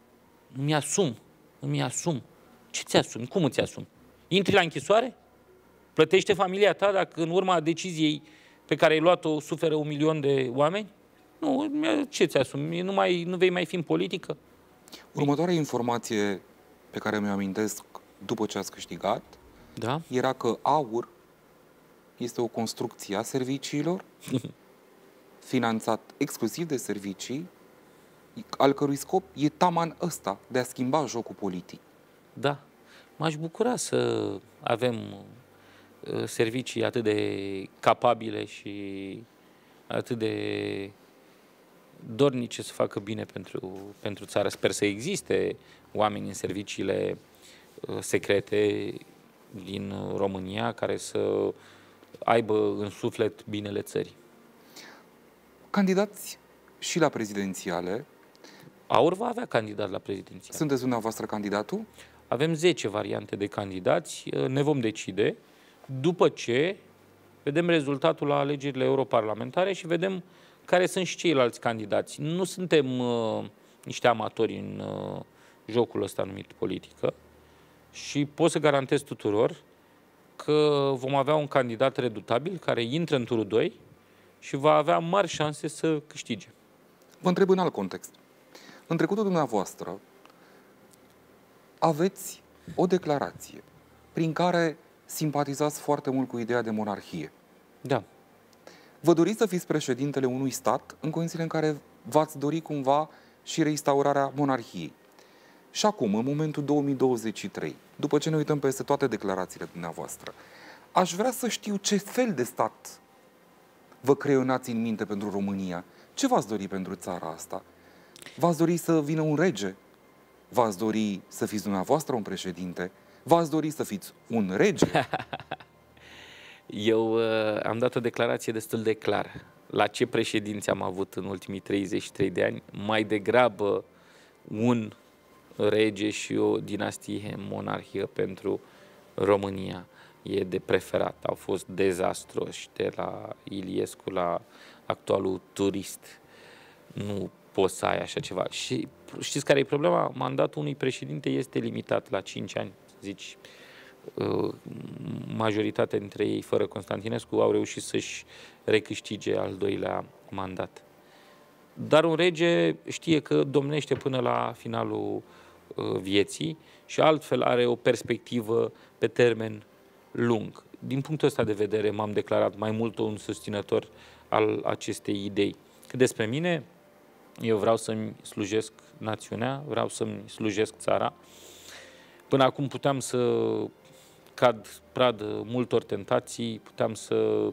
Îmi asum. Ce ți-asumi? Cum îți asumi? Intri la închisoare? Plătește familia ta dacă în urma deciziei pe care ai luat-o suferă 1 milion de oameni? Nu, ce ți-asumi? Nu vei mai fi în politică? Următoarea informație pe care mi-o amintesc după ce ați câștigat, da? Era că AUR este o construcție a serviciilor, finanțat exclusiv de servicii, al cărui scop e taman ăsta, de a schimba jocul politic. Da. M-aș bucura să avem servicii atât de capabile și atât de dornice să facă bine pentru țară. Sper să existe oameni în serviciile secrete din România care să aibă în suflet binele țării. Candidați și la prezidențiale. AUR va avea candidat la prezidențiale. Sunteți dumneavoastră candidatul? Avem 10 variante de candidați. Ne vom decide după ce vedem rezultatul la alegerile europarlamentare și vedem care sunt și ceilalți candidați. Nu suntem niște amatori în jocul ăsta numit politică și pot să garantez tuturor că vom avea un candidat redutabil care intră în turul 2 și va avea mari șanse să câștige. Vă întreb în alt context. În trecutul dumneavoastră aveți o declarație prin care simpatizați foarte mult cu ideea de monarhie. Da. Vă doriți să fiți președintele unui stat în condițiile în care v-ați dori cumva și reinstaurarea monarhiei. Și acum, în momentul 2023, după ce ne uităm peste toate declarațiile dumneavoastră, aș vrea să știu ce fel de stat vă creionați în minte pentru România. Ce v-ați dori pentru țara asta? V-ați dori să vină un rege? V-ați dori să fiți dumneavoastră un președinte? V-ați dori să fiți un rege? Eu am dat o declarație destul de clară. La ce președinți am avut în ultimii 33 de ani? Mai degrabă un rege și o dinastie monarhică pentru România e de preferat. Au fost dezastroși de la Iliescu la actualul turist. Nu poți să ai așa ceva. Și știți care e problema? Mandatul unui președinte este limitat la 5 ani, zici. Majoritatea dintre ei, fără Constantinescu, au reușit să-și recâștige al doilea mandat. Dar un rege știe că domnește până la finalul vieții și altfel are o perspectivă pe termen lung. Din punctul ăsta de vedere m-am declarat mai mult un susținător al acestei idei. Cât despre mine, Eu vreau să-mi slujesc națiunea, vreau să-mi slujesc țara. Până acum puteam să cad pradă multor tentații, puteam să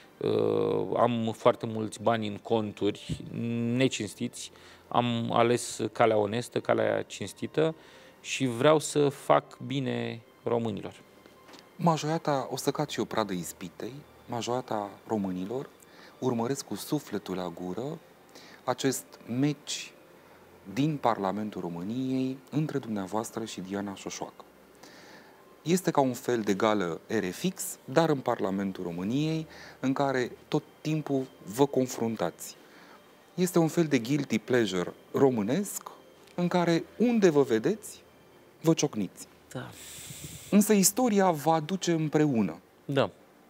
am foarte mulți bani în conturi necinstiți, am ales calea onestă, calea cinstită și vreau să fac bine românilor. Majoritatea, o să cad și eu pradă ispitei, majoritatea românilor urmăresc cu sufletul la gură acest meci din Parlamentul României între dumneavoastră și Diana Șoșoacă. Este ca un fel de gală RFX, dar în Parlamentul României, în care tot timpul vă confruntați. Este un fel de guilty pleasure românesc, în care unde vă vedeți, vă ciocniți. Da. Însă istoria vă aduce împreună. Da.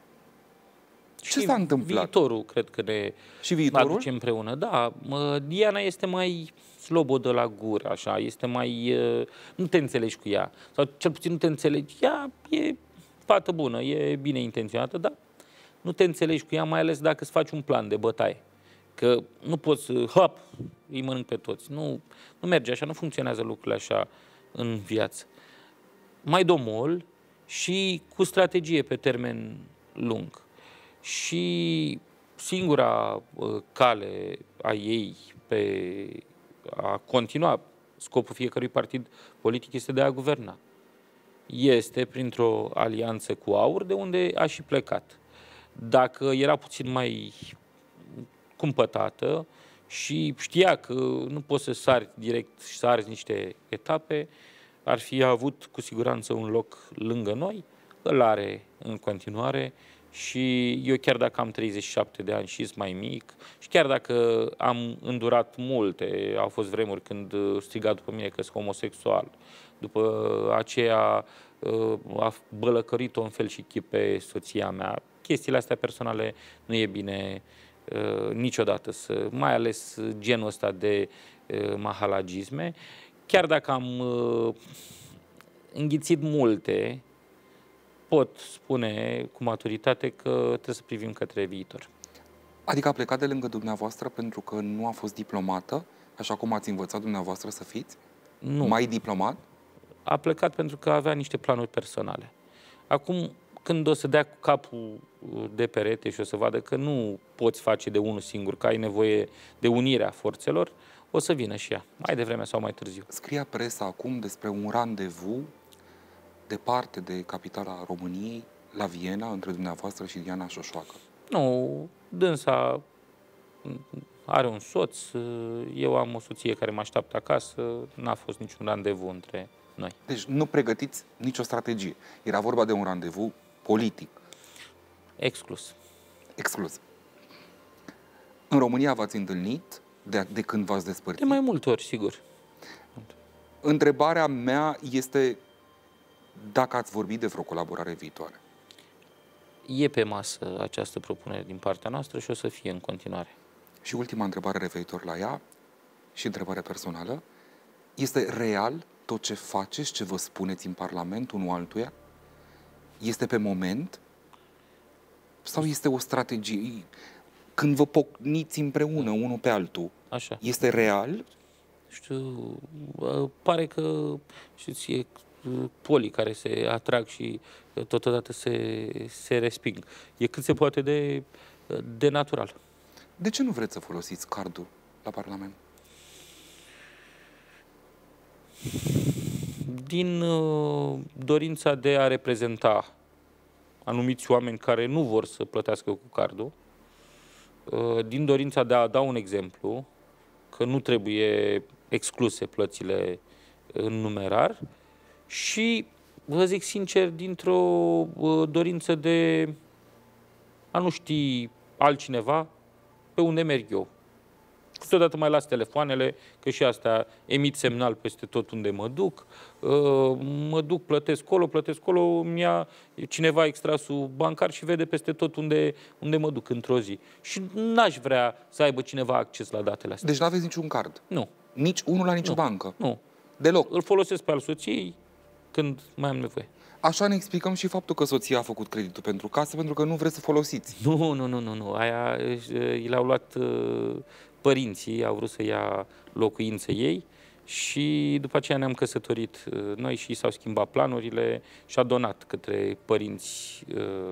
Ce s-a întâmplat? Viitorul, cred că ne aduce împreună. Da, Diana este mai slobodă la gură, așa, este mai... nu te înțelegi cu ea. Sau cel puțin nu te înțelegi. Ea e fată bună, e bine intenționată, dar nu te înțelegi cu ea, mai ales dacă îți faci un plan de bătaie. Că nu poți, hop, îi mănânc pe toți. Nu merge așa, nu funcționează lucrurile așa în viață. Mai domol și cu strategie pe termen lung. Și singura cale a ei pe a continua, scopul fiecărui partid politic este de a guverna. Este printr-o alianță cu AUR, de unde a și plecat. Dacă era puțin mai cumpătată și știa că nu poți să sari direct și să arzi niște etape, ar fi avut cu siguranță un loc lângă noi, îl are în continuare. Și eu chiar dacă am 37 de ani și sunt mai mic și chiar dacă am îndurat multe, au fost vremuri când striga după mine că sunt homosexual, după aceea a bălăcărit-o în fel și chip pe soția mea. Chestiile astea personale nu e bine niciodată, mai ales genul ăsta de mahalagisme. Chiar dacă am înghițit multe, pot spune cu maturitate că trebuie să privim către viitor. Adică a plecat de lângă dumneavoastră pentru că nu a fost diplomată, așa cum ați învățat dumneavoastră să fiți? Nu. Mai diplomat? A plecat pentru că avea niște planuri personale. Acum, când o să dea cu capul de perete și o să vadă că nu poți face de unul singur, că ai nevoie de unirea forțelor, o să vină și ea, mai devreme sau mai târziu. Scria presa acum despre un randevu departe de capitala României, la Viena, între dumneavoastră și Diana Șoșoacă. Nu, dânsa are un soț, eu am o soție care mă așteaptă acasă, n-a fost niciun randevu între noi. Deci nu pregătiți nicio strategie. Era vorba de un randevu politic. Exclus. Exclus. În România v-ați întâlnit de când v-ați despărțit? De mai multe ori, sigur. Întrebarea mea este dacă ați vorbit de vreo colaborare viitoare. E pe masă această propunere din partea noastră și o să fie în continuare. Și ultima întrebare referitor la ea și întrebare personală. Este real tot ce faceți, ce vă spuneți în Parlament unul altuia? Este pe moment? Sau este o strategie? Când vă pocniți împreună unul pe altul, așa. Este real? Știu, pare că, știți, e polii care se atrag și totodată se resping. E cât se poate de natural. De ce nu vreți să folosiți cardul la Parlament? Din dorința de a reprezenta anumiți oameni care nu vor să plătească cu cardul, din dorința de a da un exemplu că nu trebuie excluse plățile în numerar și, vă zic sincer, dintr-o dorință de a nu ști altcineva pe unde merg eu. Câteodată mai las telefoanele, că și astea emit semnal peste tot unde mă duc. Mă duc, plătesc colo, mi-a cineva extrasul bancar și vede peste tot unde mă duc într-o zi. Și n-aș vrea să aibă cineva acces la datele astea. Deci nu aveți niciun card? Nu. Nici unul la nicio bancă? Nu. Deloc? Îl folosesc pe al soției când mai am nevoie. Așa ne explicăm și faptul că soția a făcut creditul pentru casă, pentru că nu vreți să folosiți. Nu. Aia i le-au luat părinții au vrut să ia locuință ei și după aceea ne-am căsătorit noi și s-au schimbat planurile și a donat către părinți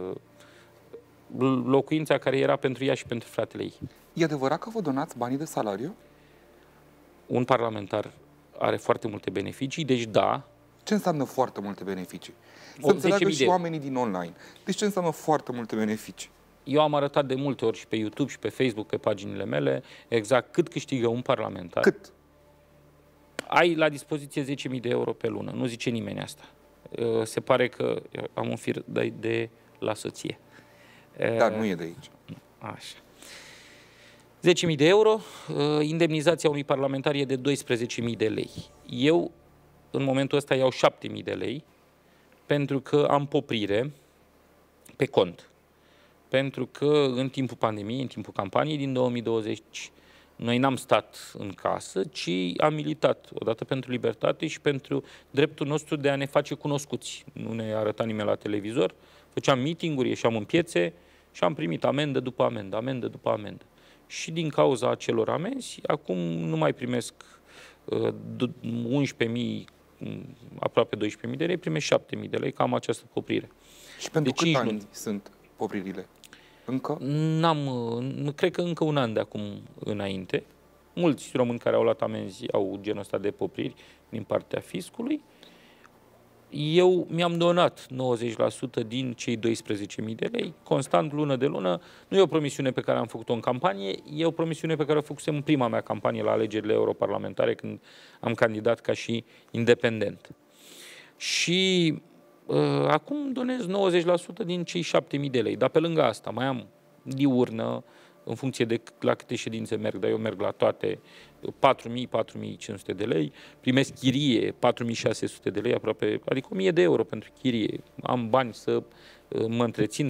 locuința care era pentru ea și pentru fratele ei. E adevărat că vă donați banii de salariu? Un parlamentar are foarte multe beneficii, deci da. Ce înseamnă foarte multe beneficii? Să înțeleagă și oamenii din online. Deci ce înseamnă foarte multe beneficii? Eu am arătat de multe ori și pe YouTube și pe Facebook, pe paginile mele, exact cât câștigă un parlamentar. Cât? Ai la dispoziție 10.000 de euro pe lună. Nu zice nimeni asta. Se pare că am un fir de la soție. Dar nu e de aici. Așa. 10.000 de euro, indemnizația unui parlamentar e de 12.000 de lei. Eu, în momentul ăsta, iau 7.000 de lei, pentru că am poprire pe cont. Pentru că în timpul pandemiei, în timpul campaniei din 2020, noi n-am stat în casă, ci am militat odată pentru libertate și pentru dreptul nostru de a ne face cunoscuți. Nu ne arăta nimeni la televizor, făceam meeting-uri, ieșeam în piețe și am primit amendă după amendă, amendă după amendă. Și din cauza acelor amenzi, acum nu mai primesc 11.000, aproape 12.000 de lei, primesc 7.000 de lei, cam această poprire. Și pentru cât ani sunt popririle? Încă? Cred că încă un an de acum înainte. Mulți români care au luat amenzi au genul ăsta de popriri din partea fiscului. Eu mi-am donat 90% din cei 12.000 de lei, constant, lună de lună. Nu e o promisiune pe care am făcut-o în campanie, e o promisiune pe care o făcusem în prima mea campanie la alegerile europarlamentare, când am candidat ca și independent. Și acum donez 90% din cei 7.000 de lei, dar pe lângă asta mai am diurnă, în funcție de la câte ședințe merg, dar eu merg la toate, 4.000-4.500 de lei, primesc chirie, 4.600 de lei aproape, adică 1.000 de euro pentru chirie. Am bani să mă întrețin,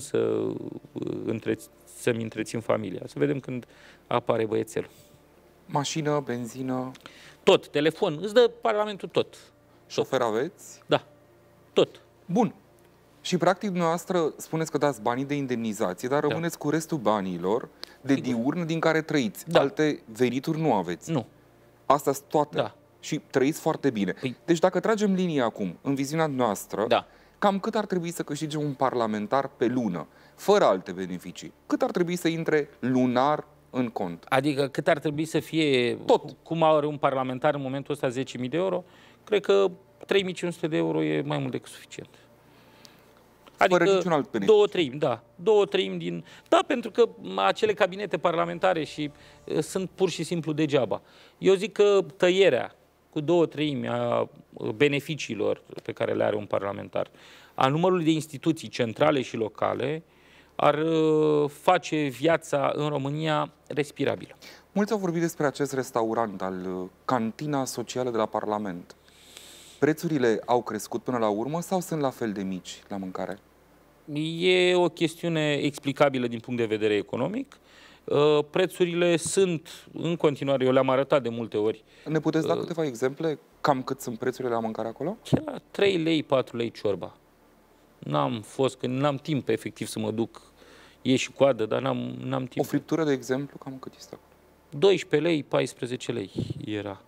să-mi întrețin familia. Să vedem când apare băiețelul. Mașină, benzină? Tot, telefon, îți dă Parlamentul tot. Șofer aveți? Da, tot. Bun. Și practic dumneavoastră spuneți că dați banii de indemnizație, dar rămâneți cu restul banilor de diurn din care trăiți. Da. Alte venituri nu aveți. Nu. Astea sunt toate. Da. Și trăiți foarte bine. Deci dacă tragem linia acum, în viziunea noastră, cam cât ar trebui să câștige un parlamentar pe lună, fără alte beneficii? Cât ar trebui să intre lunar în cont? Adică cât ar trebui să fie, tot. Cum are un parlamentar în momentul ăsta 10.000 de euro? Cred că 3.500 de euro e mai mult decât suficient. Adică fără niciun alt beneficiu. 2/3, da. 2/3 din... Da, pentru că acele cabinete parlamentare și sunt pur și simplu degeaba. Eu zic că tăierea cu 2/3 a beneficiilor pe care le are un parlamentar, a numărului de instituții centrale și locale, ar face viața în România respirabilă. Mulți au vorbit despre acest restaurant al Cantina Socială de la Parlament. Prețurile au crescut până la urmă sau sunt la fel de mici la mâncare? E o chestiune explicabilă din punct de vedere economic. Prețurile sunt în continuare, eu le-am arătat de multe ori. Ne puteți da câteva exemple? Cam cât sunt prețurile la mâncare acolo? 3 lei, 4 lei ciorba. N-am timp efectiv să mă duc, e și coadă, dar n-am timp. O friptură, de exemplu, cam cât este acolo? 12 lei, 14 lei era.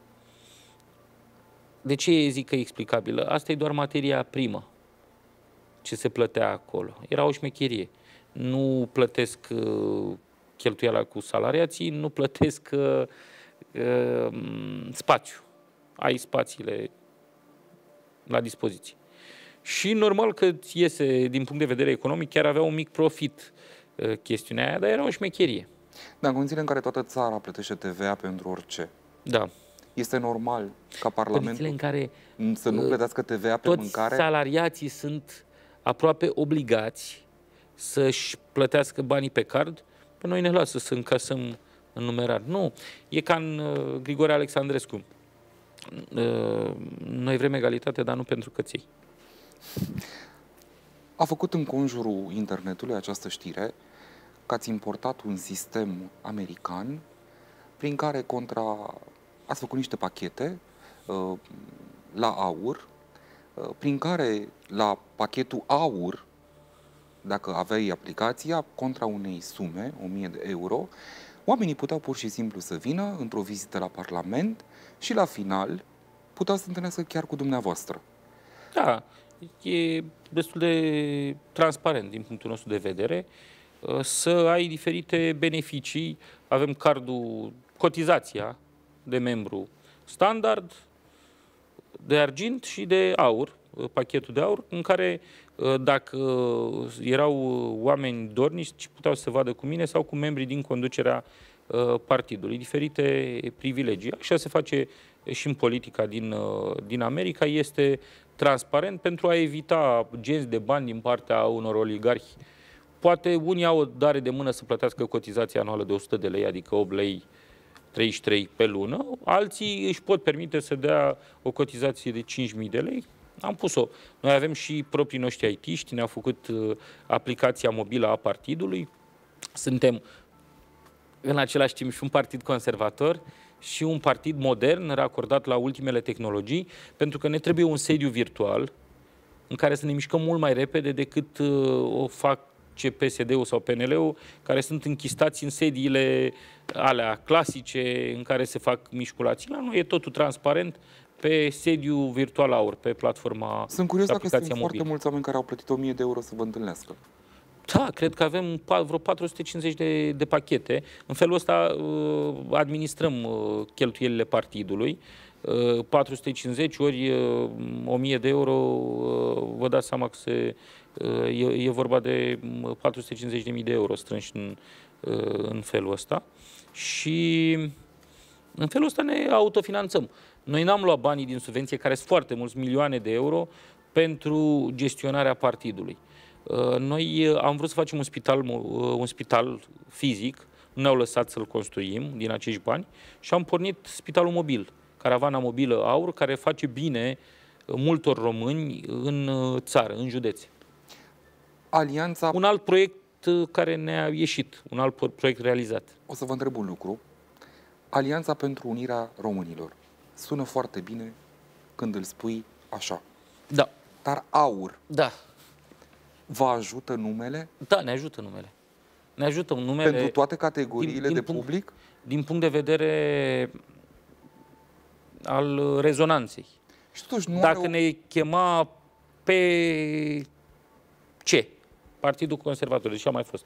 De ce zic că e explicabilă? Asta e doar materia primă ce se plătea acolo. Era o șmecherie. Nu plătesc cheltuiala cu salariații, nu plătesc spațiu. Ai spațiile la dispoziție. Și normal că iese, din punct de vedere economic, chiar avea un mic profit chestiunea aia, dar era o șmecherie. Dar în condițiile în care toată țara plătește TVA pentru orice, da. Este normal ca Parlamentul în care să nu plătească TVA pe mâncare? Toți salariații sunt aproape obligați să-și plătească banii pe card, pe noi ne lasă să încasăm în numerar. Nu, e ca în Grigore Alexandrescu. Noi vrem egalitate, dar nu pentru căței. A făcut în conjurul internetului această știre că ați importat un sistem american prin care ați făcut niște pachete la aur, prin care la pachetul aur, dacă aveai aplicația, contra unei sume, 1.000 de euro, Oamenii puteau pur și simplu să vină într-o vizită la Parlament și la final puteau să se întâlnească chiar cu dumneavoastră. Da, e destul de transparent din punctul nostru de vedere să ai diferite beneficii. Avem cardul, cotizația de membru standard, de argint și de aur, pachetul de aur, în care dacă erau oameni dornici, puteau să se vadă cu mine sau cu membrii din conducerea partidului. Diferite privilegii. Așa se face și în politica din America. Este transparent pentru a evita genți de bani din partea unor oligarhi. Poate unii au o dare de mână să plătească cotizația anuală de 100 de lei, adică 8 lei 33 pe lună. Alții își pot permite să dea o cotizație de 5.000 de lei. Am pus-o. Noi avem și proprii noștri IT-ști, ne-au făcut aplicația mobilă a partidului. Suntem în același timp și un partid conservator și un partid modern, racordat la ultimele tehnologii, pentru că ne trebuie un sediu virtual în care să ne mișcăm mult mai repede decât o fac PSD-ul sau PNL-ul, care sunt închistați în sediile alea clasice în care se fac mișculații. La noi e totul transparent pe sediu virtual AUR, pe platforma. Sunt curios dacă sunt mobilă. foarte mulți oameni care au plătit 1.000 de euro să vă întâlnească. Da, cred că avem vreo 450 de pachete. În felul ăsta administrăm cheltuielile partidului. 450 ori 1.000 de euro, vă dați seama că e vorba de 450.000 de euro strânși în felul ăsta. Și în felul ăsta ne autofinanțăm. Noi n-am luat banii din subvenție, care sunt foarte mulți, milioane de euro, pentru gestionarea partidului. Noi am vrut să facem un spital fizic, nu ne-au lăsat să-l construim din acești bani și am pornit spitalul mobil, caravana mobilă AUR, care face bine multor români în țară, în județe. Alianța... Un alt proiect care ne-a ieșit, un alt proiect realizat. O să vă întreb un lucru. Alianța pentru Unirea Românilor. Sună foarte bine când îl spui așa. Da. Dar AUR... Da. Vă ajută numele? Da, ne ajută numele. Ne ajută numele... Pentru toate categoriile de public? Din punct de vedere al rezonanței. Și totuși nu Dacă ne chema pe ce? Partidul Conservator, deși a mai fost.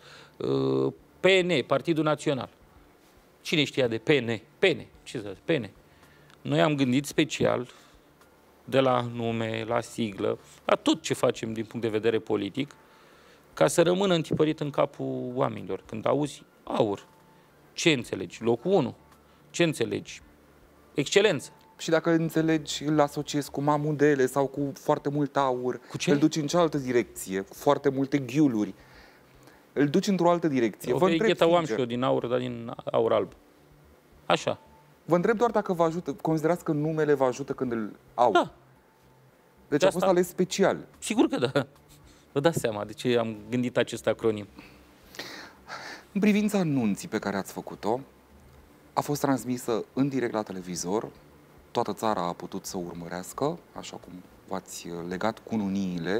PN, Partidul Național. Cine știa de PN? PN. Ce să zic? PN. Noi am gândit special de la nume, la siglă, la tot ce facem din punct de vedere politic, ca să rămână întipărit în capul oamenilor. Când auzi AUR, ce înțelegi? Locul 1. Ce înțelegi? Excelență. Și dacă înțelegi, îl asociezi cu mamudele sau cu foarte mult aur, cu ce? Îl duci în cealaltă direcție, cu foarte multe ghiuluri. Îl duci într-o altă direcție. O gheta o am și eu din aur, dar din aur alb. Așa. Vă întreb doar dacă vă ajută, considerați că numele vă ajută când îl au. Da. Deci a fost ales special. Sigur că da. Vă dați seama de ce am gândit acest acronim. În privința anunții pe care ați făcut-o, a fost transmisă în direct la televizor, toată țara a putut să urmărească, așa cum v-ați legat cununiile,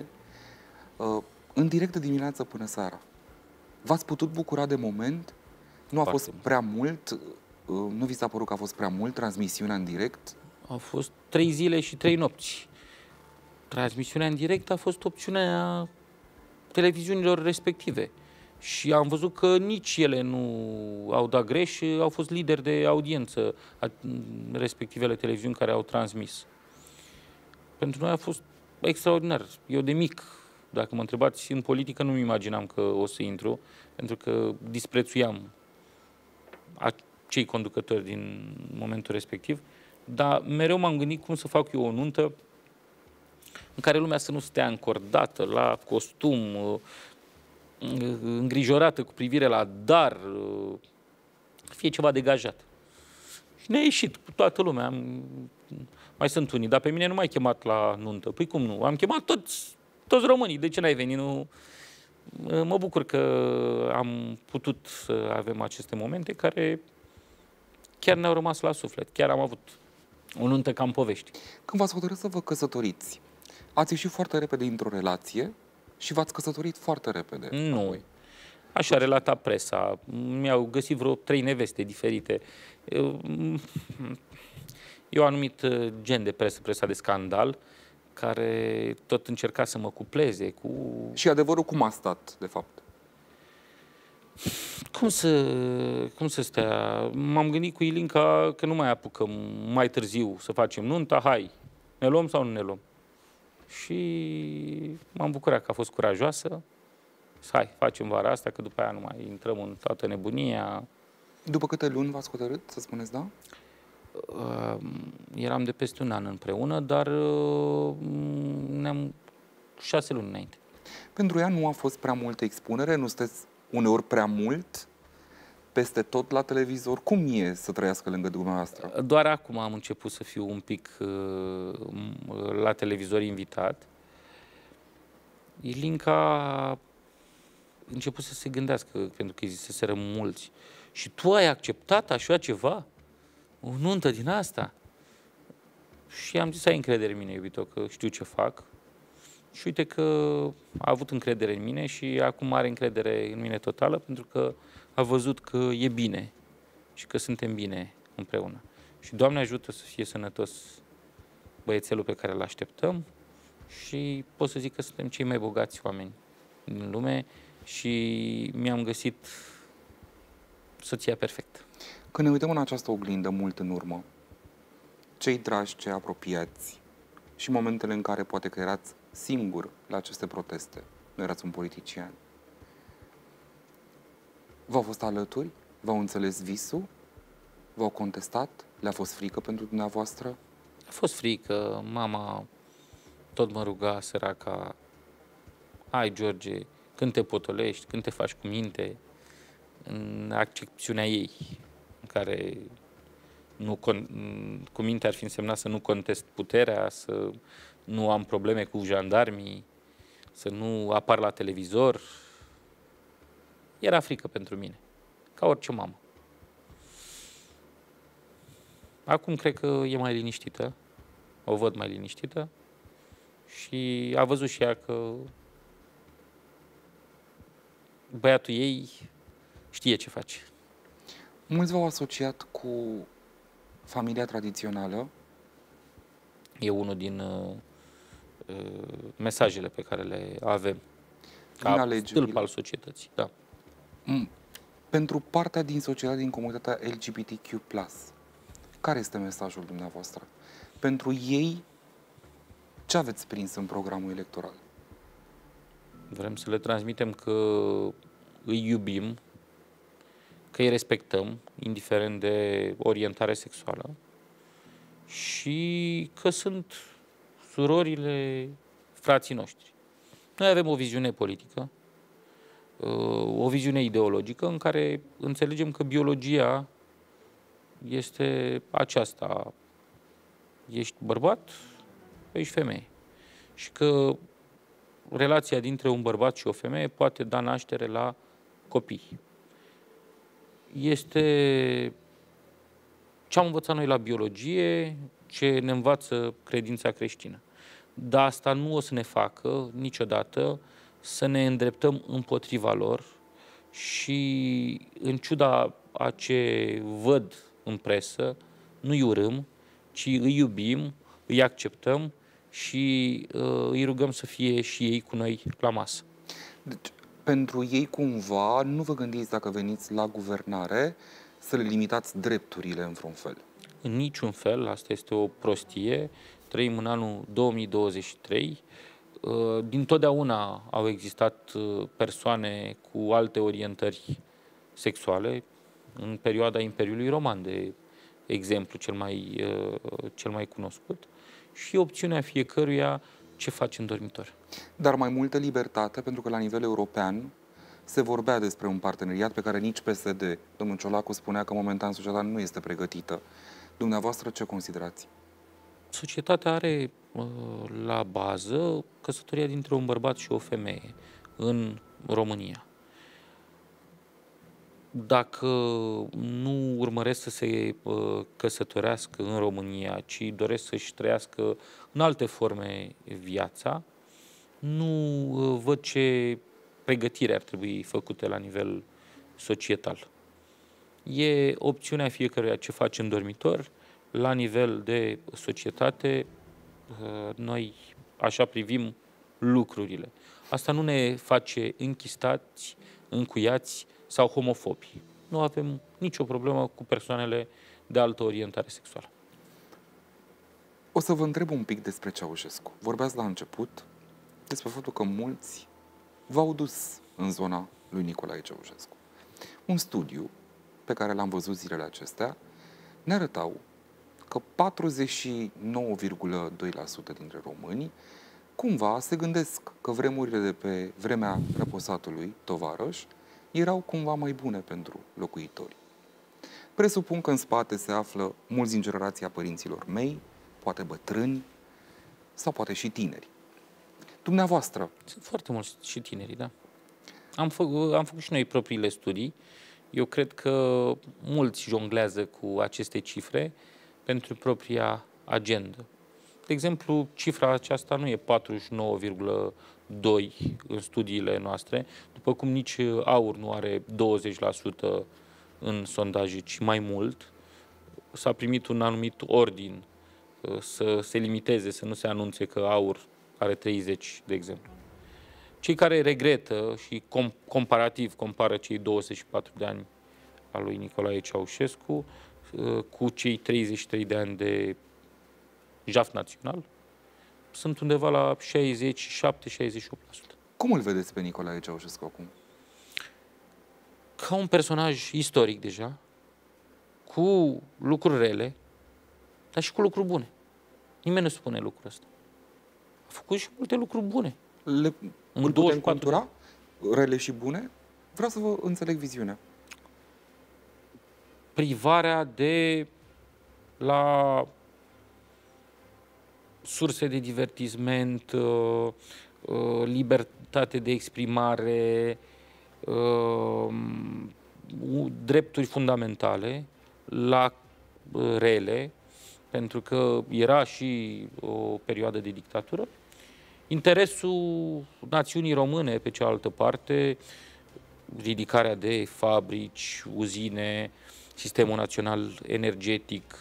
în direct de dimineață până seara. V-ați putut bucura de moment? Nu a fost prea mult? Nu vi s-a părut că a fost prea mult transmisiunea în direct? Au fost 3 zile și 3 nopți. Transmisiunea în direct a fost opțiunea televiziunilor respective. Și am văzut că nici ele nu au dat greș, au fost lideri de audiență respectivele televiziuni care au transmis. Pentru noi a fost extraordinar. Eu de mic, dacă mă întrebați, în politică nu-mi imaginam că o să intru, pentru că disprețuiam acei conducători din momentul respectiv, dar mereu m-am gândit cum să fac eu o nuntă în care lumea să nu stea încordată la costum, îngrijorată cu privire la dar, fie ceva degajat. Și ne-a ieșit cu toată lumea. Mai sunt unii, dar pe mine nu m-ai chemat la nuntă. Păi cum nu? Am chemat toți românii. De ce n-ai venit? Nu... Mă bucur că am putut să avem aceste momente care chiar ne-au rămas la suflet. Chiar am avut o nuntă ca în povești. Când v-ați hotărât să vă căsătoriți, ați ieșit foarte repede într-o relație și v-ați căsătorit foarte repede. Nu. Așa a relatat presa. Mi-au găsit vreo 3 neveste diferite. E un anumit gen de presă, presa de scandal, care tot încerca să mă cupleze cu... Și adevărul cum a stat, de fapt? Cum să stea? M-am gândit cu Ilinca că nu mai apucăm mai târziu să facem nunta, hai, ne luăm sau nu ne luăm? Și m-am bucurat că a fost curajoasă. Hai, facem vara asta, că după aia nu mai intrăm în toată nebunia. După câte luni v-ați hotărât să spuneți da? Eram de peste un an împreună, dar ne-am 6 luni înainte. Pentru ea nu a fost prea multă expunere? Nu sunteți uneori prea mult peste tot la televizor? Cum e să trăiască lângă dumneavoastră? Doar acum am început să fiu un pic la televizor invitat. Ilinca a început să se gândească, pentru că îi ziseseră mulți. Și tu ai acceptat așa ceva? O nuntă din asta? Și am zis, ai încredere în mine, iubito, că știu ce fac. Și uite că a avut încredere în mine și acum are încredere în mine totală, pentru că a văzut că e bine și că suntem bine împreună. Și Doamne ajută să fie sănătos băiețelul pe care îl așteptăm și pot să zic că suntem cei mai bogați oameni din lume și mi-am găsit soția perfectă. Când ne uităm în această oglindă mult în urmă, cei dragi, cei apropiați și momentele în care poate că erați singur la aceste proteste, nu erați un politician, v-au fost alături? V-au înțeles visul? V-au contestat? Le-a fost frică pentru dumneavoastră? A fost frică, mama tot mă ruga, săraca, hai George, când te potolești, când te faci cu minte, în accepțiunea ei, în care cu minte ar fi însemnat să nu contest puterea, să nu am probleme cu jandarmii, să nu apar la televizor. Era frică pentru mine, ca orice mamă. Acum cred că e mai liniștită, o văd mai liniștită și a văzut și ea că băiatul ei știe ce face. Mulți v-au asociat cu familia tradițională? E unul din mesajele pe care le avem ca stâlp al societății. Da. Pentru partea din societate, din comunitatea LGBTQ+, care este mesajul dumneavoastră? Pentru ei, ce aveți prins în programul electoral? Vrem să le transmitem că îi iubim, că îi respectăm, indiferent de orientare sexuală, și că sunt surorile, frații noștri. Noi avem o viziune politică, o viziune ideologică în care înțelegem că biologia este aceasta. Ești bărbat, ești femeie. Și că relația dintre un bărbat și o femeie poate da naștere la copii. Este ce am învățat noi la biologie, ce ne învață credința creștină. Dar asta nu o să ne facă niciodată să ne îndreptăm împotriva lor și, în ciuda a ce văd în presă, nu îi urâm, ci îi iubim, îi acceptăm și îi rugăm să fie și ei cu noi la masă. Deci, pentru ei, cumva, nu vă gândiți, dacă veniți la guvernare, să le limitați drepturile în vreun fel? În niciun fel, asta este o prostie. Trăim în anul 2023. Dintotdeauna au existat persoane cu alte orientări sexuale, în perioada Imperiului Roman, de exemplu cel mai cunoscut, și opțiunea fiecăruia ce face în dormitor. Dar mai multă libertate, pentru că la nivel european se vorbea despre un parteneriat pe care nici PSD, domnul Ciolacu, spunea că momentan societatea nu este pregătită. Dumneavoastră ce considerați? Societatea are la bază căsătoria dintre un bărbat și o femeie în România. Dacă nu urmăresc să se căsătorească în România, ci doresc să-și trăiască în alte forme viața, nu văd ce pregătire ar trebui făcute la nivel societal. E opțiunea fiecăruia ce face în dormitor. La nivel de societate, noi așa privim lucrurile. Asta nu ne face închistați, încuiați sau homofobi. Nu avem nicio problemă cu persoanele de altă orientare sexuală. O să vă întreb un pic despre Ceaușescu. Vorbeați la început despre faptul că mulți v-au dus în zona lui Nicolae Ceaușescu. Un studiu pe care l-am văzut zilele acestea ne arătau că 49,2% dintre români cumva se gândesc că vremurile de pe vremea răposatului tovarăș erau cumva mai bune pentru locuitori. Presupun că în spate se află mulți din generația părinților mei, poate bătrâni sau poate și tineri. Dumneavoastră. Sunt foarte mulți și tinerii, da. Am făcut și noi propriile studii. Eu cred că mulți jonglează cu aceste cifre pentru propria agendă. De exemplu, cifra aceasta nu e 49,2 în studiile noastre, după cum nici AUR nu are 20% în sondaje, ci mai mult. S-a primit un anumit ordin să se limiteze, să nu se anunțe că AUR are 30, de exemplu. Cei care regretă și comparativ compară cei 24 de ani al lui Nicolae Ceaușescu cu cei 33 de ani de jaf național, sunt undeva la 67-68%. Cum îl vedeți pe Nicolae Ceaușescu acum? Ca un personaj istoric deja, cu lucruri rele, dar și cu lucruri bune. Nimeni nu spune lucrul ăsta. A făcut și multe lucruri bune. Îl putem contura? Rele și bune? Vreau să vă înțeleg viziunea. Privarea de la surse de divertisment, libertate de exprimare, drepturi fundamentale la rele, pentru că era și o perioadă de dictatură. Interesul națiunii române, pe cealaltă parte, ridicarea de fabrici, uzine, sistemul național energetic,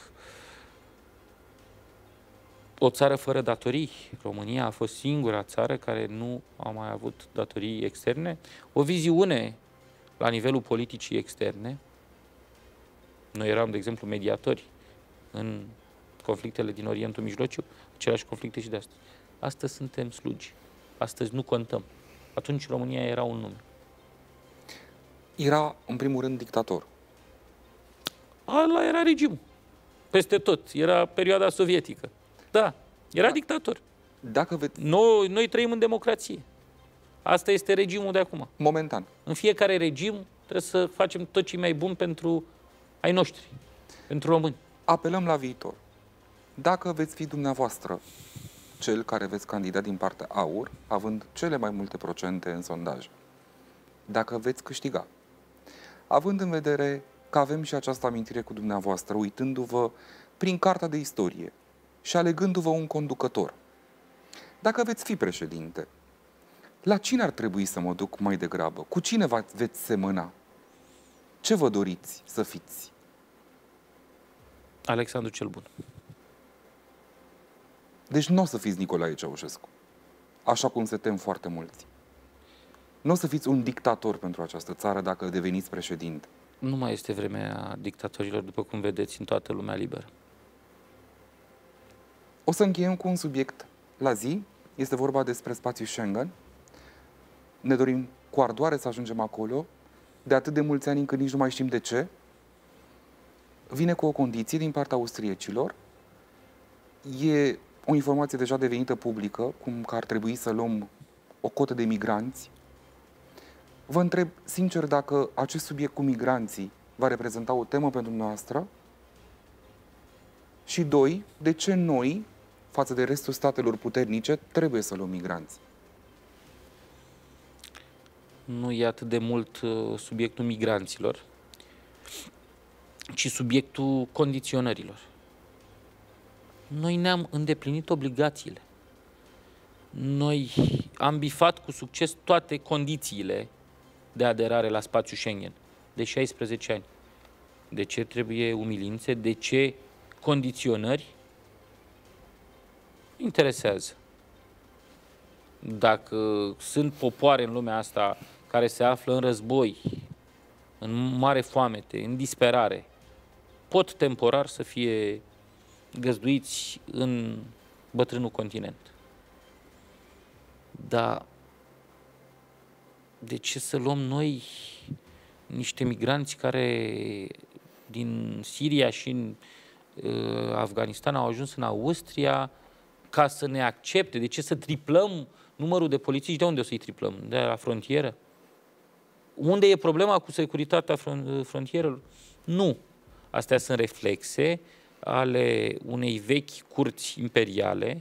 o țară fără datorii. România a fost singura țară care nu a mai avut datorii externe. O viziune la nivelul politicii externe. Noi eram, de exemplu, mediatori în conflictele din Orientul Mijlociu, aceleași conflicte și de astăzi. Astăzi suntem slugi. Astăzi nu contăm. Atunci România era un nume. Era, în primul rând, dictator. Ala era regimul. Peste tot. Era perioada sovietică. Da, era dictator. Dacă Noi trăim în democrație. Asta este regimul de acum. Momentan. În fiecare regim trebuie să facem tot ce mai bun pentru ai noștri, pentru români. Apelăm la viitor. Dacă veți fi dumneavoastră cel care veți candida din partea AUR, având cele mai multe procente în sondaj, dacă veți câștiga, având în vedere că avem și această amintire cu dumneavoastră, uitându-vă prin cartea de istorie și alegându-vă un conducător, dacă veți fi președinte, la cine ar trebui să mă duc mai degrabă? Cu cine veți semăna? Ce vă doriți să fiți? Alexandru cel Bun. Deci nu o să fiți Nicolae Ceaușescu, așa cum se tem foarte mulți. Nu o să fiți un dictator pentru această țară dacă deveniți președinte. Nu mai este vremea dictatorilor, după cum vedeți, în toată lumea liberă. O să încheiem cu un subiect la zi. Este vorba despre spațiul Schengen. Ne dorim cu ardoare să ajungem acolo, de atât de mulți ani încât nici nu mai știm de ce. Vine cu o condiție din partea austriecilor. E o informație deja devenită publică, cum că ar trebui să luăm o cotă de migranți. Vă întreb sincer dacă acest subiect cu migranții va reprezenta o temă pentru noastră și, doi, de ce noi, față de restul statelor puternice, trebuie să luăm migranți? Nu e atât de mult subiectul migranților, ci subiectul condiționărilor. Noi ne-am îndeplinit obligațiile. Noi am bifat cu succes toate condițiile de aderare la spațiul Schengen de 16 ani. De ce trebuie umilințe? De ce condiționări? Interesează. Dacă sunt popoare în lumea asta care se află în război, în mare foamete, în disperare, pot temporar să fie găzduiți în bătrânul continent. Dar de ce să luăm noi niște migranți care din Siria și în Afganistan au ajuns în Austria ca să ne accepte? De ce să triplăm numărul de polițiști? De unde o să-i triplăm? De la frontieră? Unde e problema cu securitatea frontierelor? Nu. Astea sunt reflexe ale unei vechi curți imperiale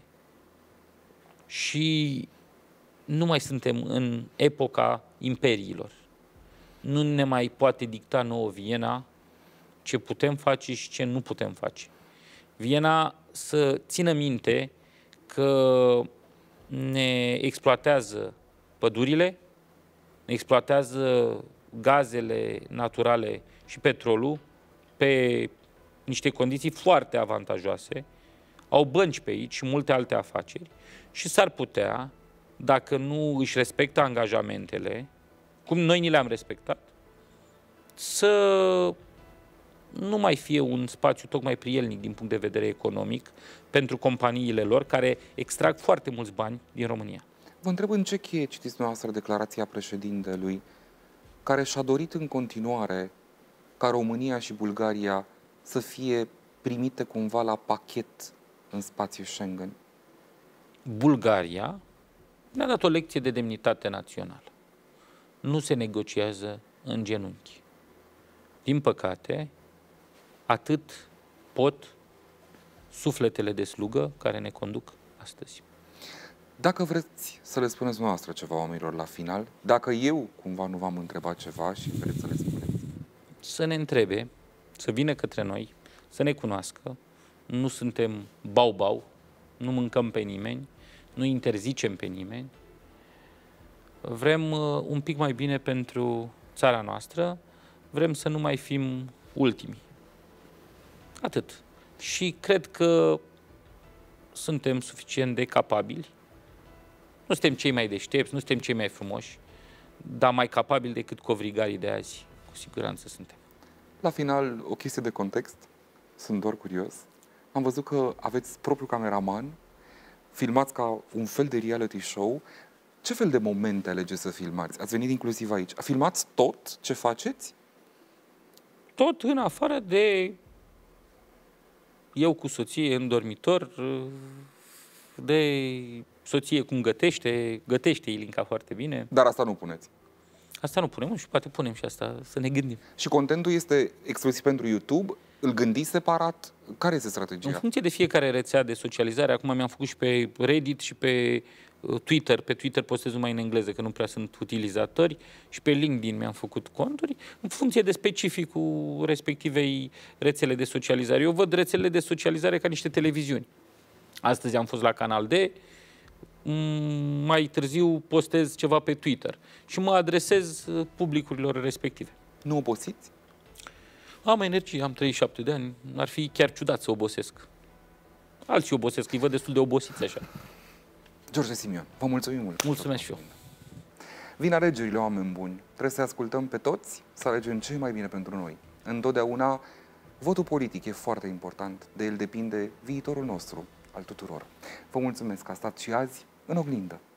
și nu mai suntem în epoca imperiilor. Nu ne mai poate dicta nouă Viena ce putem face și ce nu putem face. Viena să țină minte că ne exploatează pădurile, ne exploatează gazele naturale și petrolul pe niște condiții foarte avantajoase, au bănci pe aici și multe alte afaceri și s-ar putea, dacă nu își respectă angajamentele, cum noi ni le-am respectat, să nu mai fie un spațiu tocmai prielnic din punct de vedere economic pentru companiile lor care extrag foarte mulți bani din România. Vă întreb în ce cheie citiți dumneavoastră declarația președintelui care și-a dorit în continuare ca România și Bulgaria să fie primite cumva la pachet în spațiul Schengen? Bulgaria ne-a dat o lecție de demnitate națională. Nu se negociază în genunchi. Din păcate, atât pot sufletele de slugă care ne conduc astăzi. Dacă vreți să le spuneți dumneavoastră ceva oamenilor la final, dacă eu cumva nu v-am întrebat ceva și vreți să le spuneți. Să ne întrebe, să vină către noi, să ne cunoască. Nu suntem bau-bau, nu mâncăm pe nimeni, nu interzicem pe nimeni. Vrem un pic mai bine pentru țara noastră, vrem să nu mai fim ultimii. Atât. Și cred că suntem suficient de capabili. Nu suntem cei mai deștepți, nu suntem cei mai frumoși, dar mai capabili decât covrigarii de azi. Cu siguranță suntem. La final, o chestie de context. Sunt doar curios. Am văzut că aveți propriul cameraman, filmați ca un fel de reality show. Ce fel de momente alegeți să filmați? Ați venit inclusiv aici. Filmați tot ce faceți? Tot în afară de eu cu soție în dormitor, de soție cum gătește Ilinca foarte bine. Dar asta nu puneți. Asta nu punem și poate punem și asta, să ne gândim. Și contentul este exclusiv pentru YouTube? Îl gândiți separat? Care este strategia? În funcție de fiecare rețea de socializare, acum mi-am făcut și pe Reddit și pe Twitter. Pe Twitter postez numai în engleză, că nu prea sunt utilizatori. Și pe LinkedIn mi-am făcut conturi. În funcție de specificul respectivei rețele de socializare. Eu văd rețelele de socializare ca niște televiziuni. Astăzi am fost la Canal D, mai târziu postez ceva pe Twitter și mă adresez publicurilor respective. Nu obosiți? Am energie, am 37 de ani, ar fi chiar ciudat să obosesc. Alții obosesc, îi văd destul de obosiți așa. George Simion, vă mulțumim mult. Mulțumesc și eu. Vin alegerile, oameni buni. Trebuie să ascultăm pe toți, să alegem ce mai bine pentru noi. Întotdeauna, votul politic e foarte important. De el depinde viitorul nostru, al tuturor. Vă mulțumesc că ați stat și azi în oglindă.